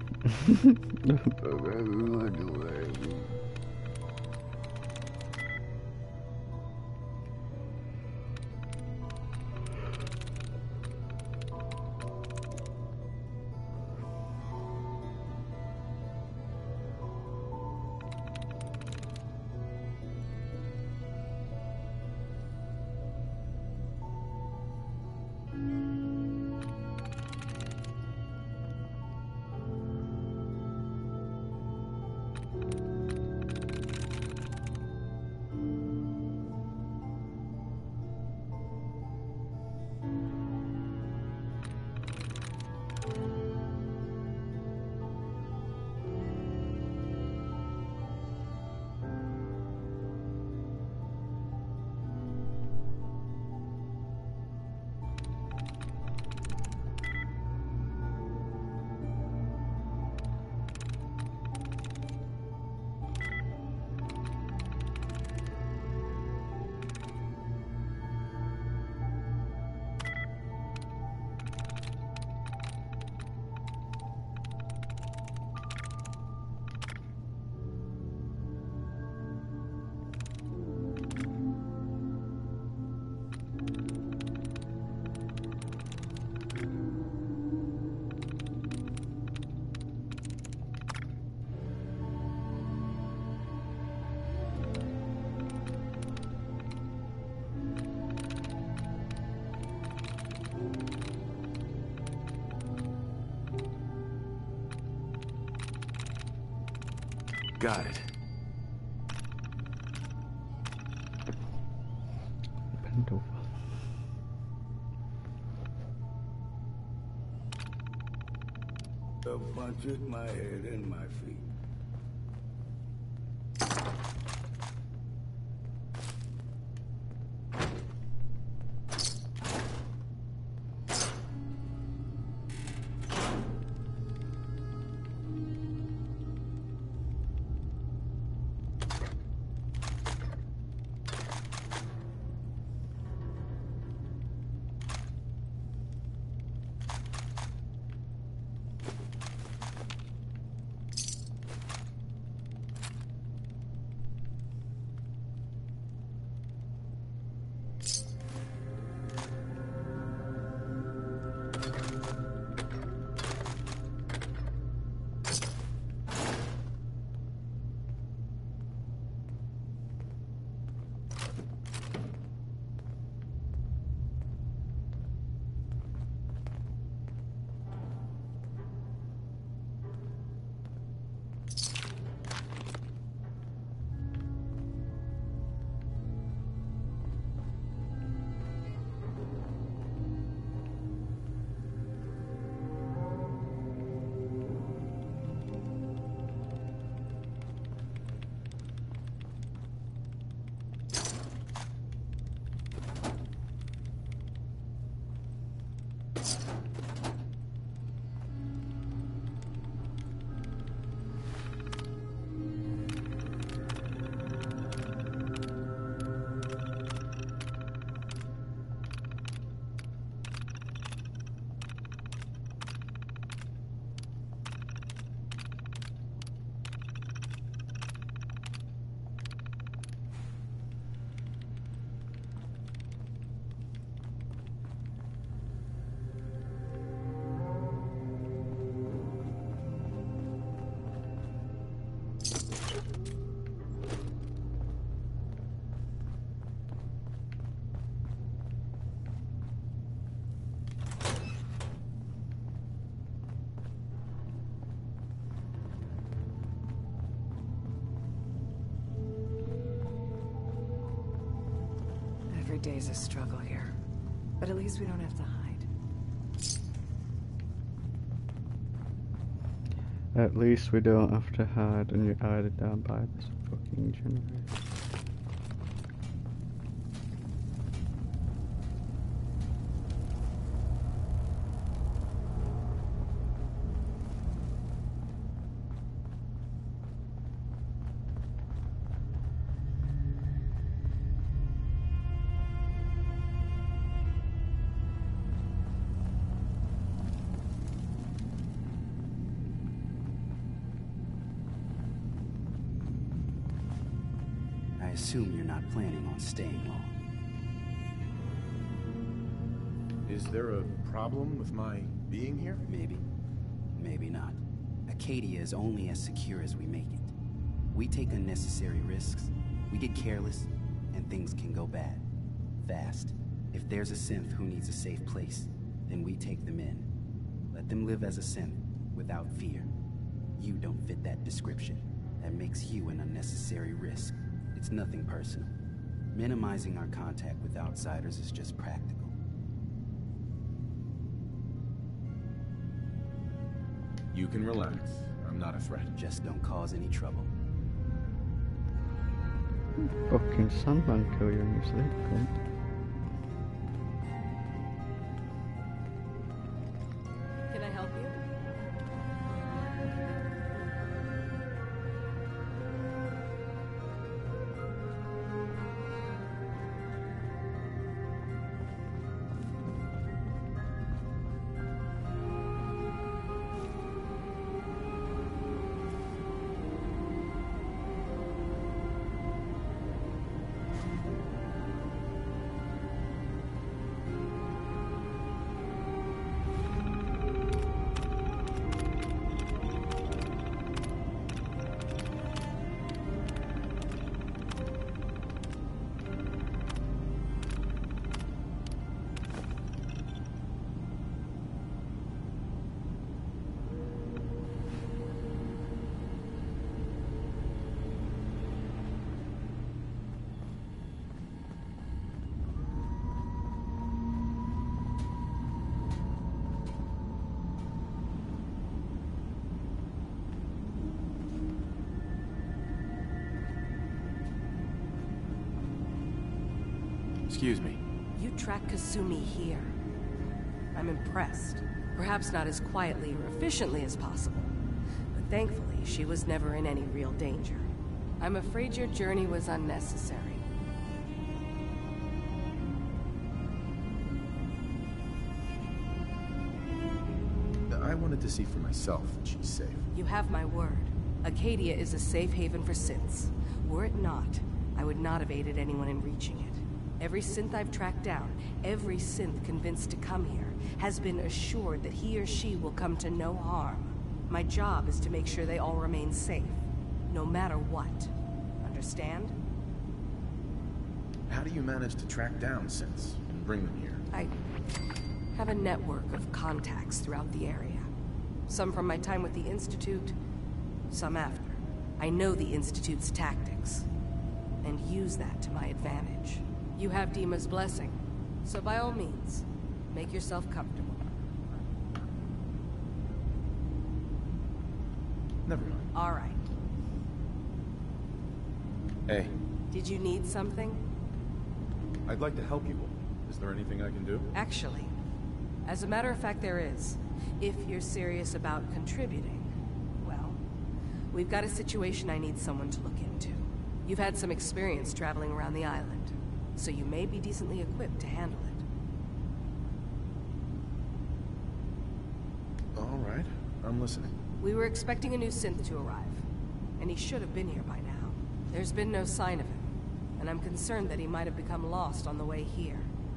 Got it. Bend over. A bunch at my head and my feet. day's a struggle here. But at least we don't have to hide. At least we don't have to hide and you're hiding down by this fucking generator. I assume you're not planning on staying long. Is there a problem with my being here? Maybe. Maybe not. Acadia is only as secure as we make it. We take unnecessary risks, we get careless, and things can go bad. Fast. If there's a synth who needs a safe place, then we take them in. Let them live as a synth, without fear. You don't fit that description. That makes you an unnecessary risk. It's nothing personal. Minimizing our contact with outsiders is just practical. You can relax. I'm not a threat. Just don't cause any trouble. Fucking Sandman kill you in your sleep, cunt. Can I help you? Excuse me. You track Kasumi here. I'm impressed. Perhaps not as quietly or efficiently as possible, but thankfully she was never in any real danger. I'm afraid your journey was unnecessary. I wanted to see for myself that she's safe. You have my word. Acadia is a safe haven for synths. Were it not, I would not have aided anyone in reaching it. Every synth I've tracked down, every synth convinced to come here, has been assured that he or she will come to no harm. My job is to make sure they all remain safe, no matter what. Understand? How do you manage to track down synths and bring them here? I have a network of contacts throughout the area. Some from my time with the Institute, some after. I know the Institute's tactics, and use that to my advantage. You have Dima's blessing, so by all means, make yourself comfortable. Never mind. All right. Hey. Did you need something? I'd like to help you. Is there anything I can do? Actually, as a matter of fact, there is. If you're serious about contributing, well, we've got a situation I need someone to look into. You've had some experience traveling around the island, so you may be decently equipped to handle it. All right, I'm listening. We were expecting a new synth to arrive, and he should have been here by now. There's been no sign of him, and I'm concerned that he might have become lost on the way here.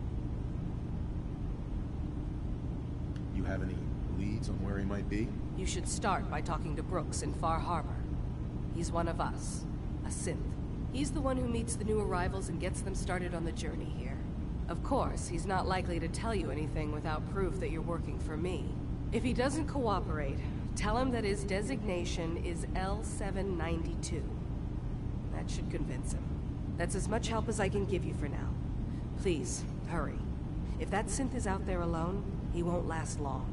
You have any leads on where he might be? You should start by talking to Brooks in Far Harbor. He's one of us, a synth. He's the one who meets the new arrivals and gets them started on the journey here. Of course, he's not likely to tell you anything without proof that you're working for me. If he doesn't cooperate, tell him that his designation is L seven ninety-two. That should convince him. That's as much help as I can give you for now. Please, hurry. If that synth is out there alone, he won't last long.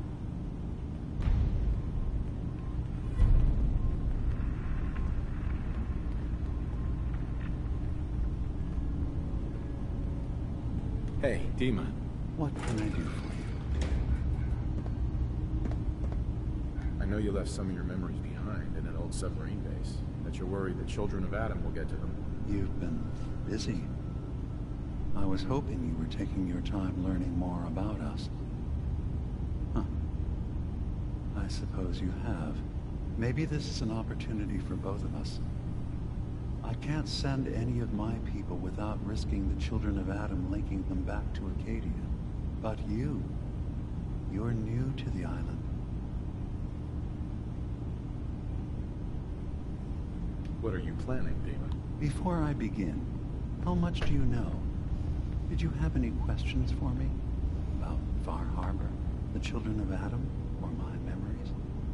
Hey, Dima. What can I do for you? I know you left some of your memories behind in an old submarine base. That you're worried the Children of Adam will get to them. You've been busy. I was hoping you were taking your time learning more about us. Huh. I suppose you have. Maybe this is an opportunity for both of us. I can't send any of my people without risking the Children of Adam linking them back to Acadia. But you, you're new to the island. What are you planning, Dima? Before I begin, how much do you know? Did you have any questions for me? About Far Harbor, the Children of Adam, or my memories?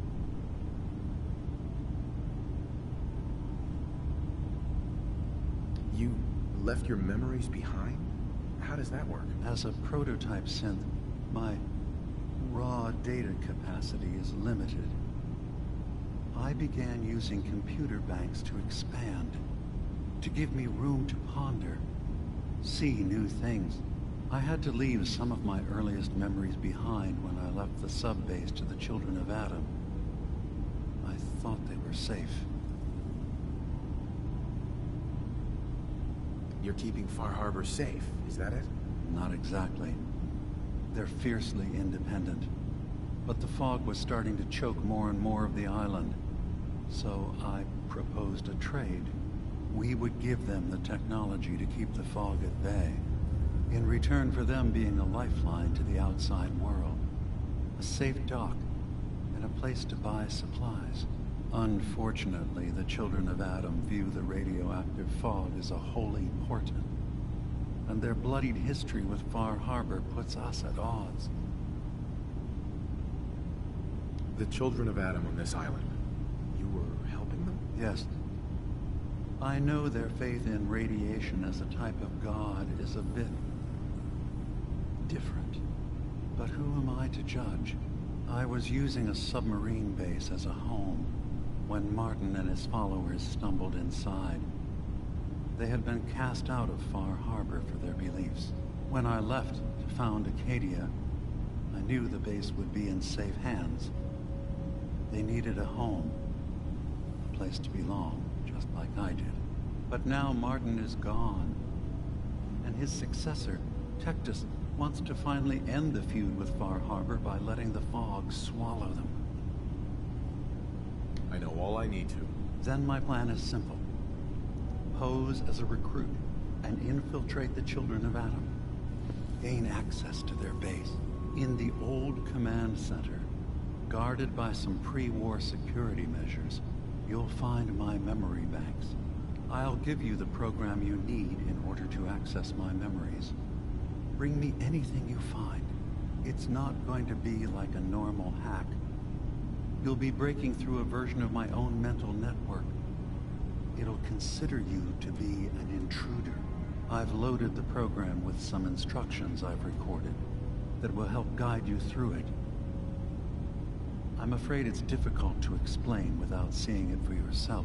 You left your memories behind? How does that work? As a prototype synth, my raw data capacity is limited. I began using computer banks to expand, to give me room to ponder, see new things. I had to leave some of my earliest memories behind when I left the sub-base to the Children of Adam. I thought they were safe. You're keeping Far Harbor safe, is that it? Not exactly. They're fiercely independent. But the fog was starting to choke more and more of the island. So I proposed a trade. We would give them the technology to keep the fog at bay, in return for them being a lifeline to the outside world. A safe dock, and a place to buy supplies. Unfortunately, the Children of Adam view the radioactive fog as a holy portent, and their bloodied history with Far Harbor puts us at odds. The Children of Adam on this island, you were helping them? Yes. I know their faith in radiation as a type of god is a bit different. But who am I to judge? I was using a submarine base as a home when Martin and his followers stumbled inside. They had been cast out of Far Harbor for their beliefs. When I left to found Acadia, I knew the base would be in safe hands. They needed a home, a place to belong, just like I did. But now Martin is gone, and his successor, Tectus, wants to finally end the feud with Far Harbor by letting the fog swallow them. I know all I need to. Then my plan is simple. Pose as a recruit and infiltrate the Children of Adam. Gain access to their base in the old command center. Guarded by some pre-war security measures, you'll find my memory banks. I'll give you the program you need in order to access my memories. Bring me anything you find. It's not going to be like a normal hack. You'll be breaking through a version of my own mental network. It'll consider you to be an intruder. I've loaded the program with some instructions I've recorded that will help guide you through it. I'm afraid it's difficult to explain without seeing it for yourself.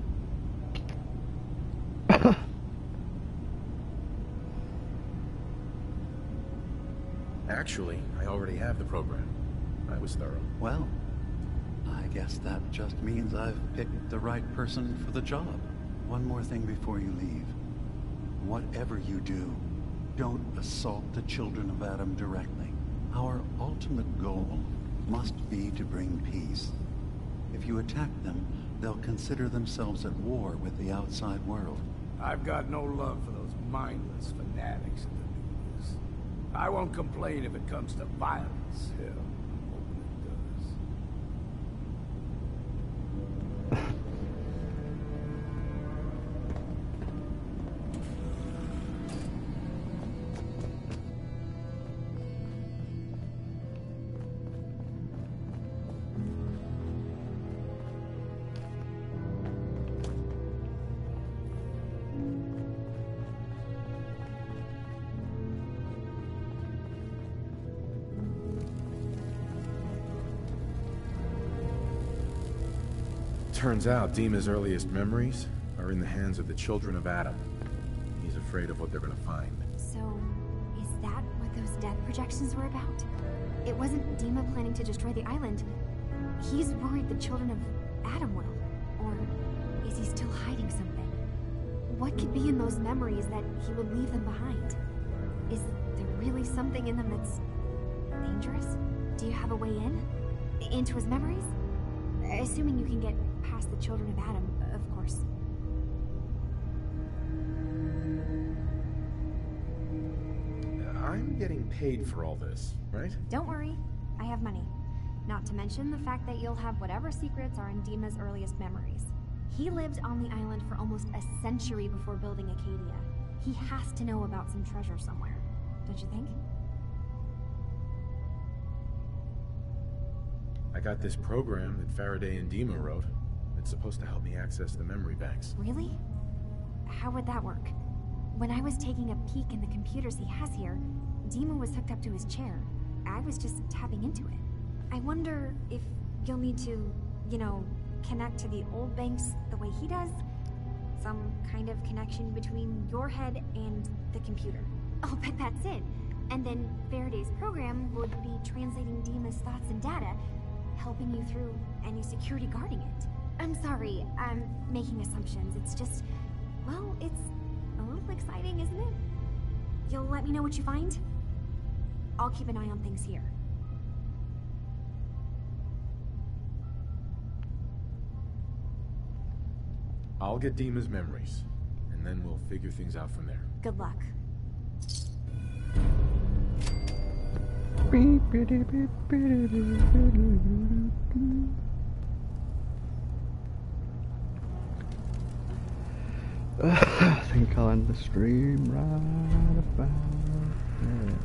Actually, I already have the program. I was thorough. Well, I guess that just means I've picked the right person for the job. One more thing before you leave. Whatever you do, don't assault the Children of Adam directly. Our ultimate goal must be to bring peace. If you attack them, they'll consider themselves at war with the outside world. I've got no love for those mindless fanatics in the news. I won't complain if it comes to violence. Hell, I'm hoping it does. Turns out Dima's earliest memories are in the hands of the children of Adam. He's afraid of what they're gonna find. So, is that what those death projections were about? It wasn't Dima planning to destroy the island. He's worried the children of Adam will. Or is he still hiding something? What could be in those memories that he would leave them behind? Is there really something in them that's dangerous? Do you have a way in? Into his memories? Assuming you can get past the children of Adam, of course. I'm getting paid for all this, right? Don't worry, I have money. Not to mention the fact that you'll have whatever secrets are in Dima's earliest memories. He lived on the island for almost a century before building Acadia. He has to know about some treasure somewhere, don't you think? I got this program that Faraday and Dima wrote. It's supposed to help me access the memory banks. Really? How would that work? When I was taking a peek in the computers he has here, Dima was hooked up to his chair. I was just tapping into it. I wonder if you'll need to, you know, connect to the old banks the way he does? Some kind of connection between your head and the computer. I'll bet that's it. And then Faraday's program would be translating Dima's thoughts and data, helping you through any security guarding it. I'm sorry, I'm making assumptions. It's just, well, it's a little exciting, isn't it? You'll let me know what you find? I'll keep an eye on things here. I'll get Dima's memories, and then we'll figure things out from there. Good luck. I think I'll end the stream right about there.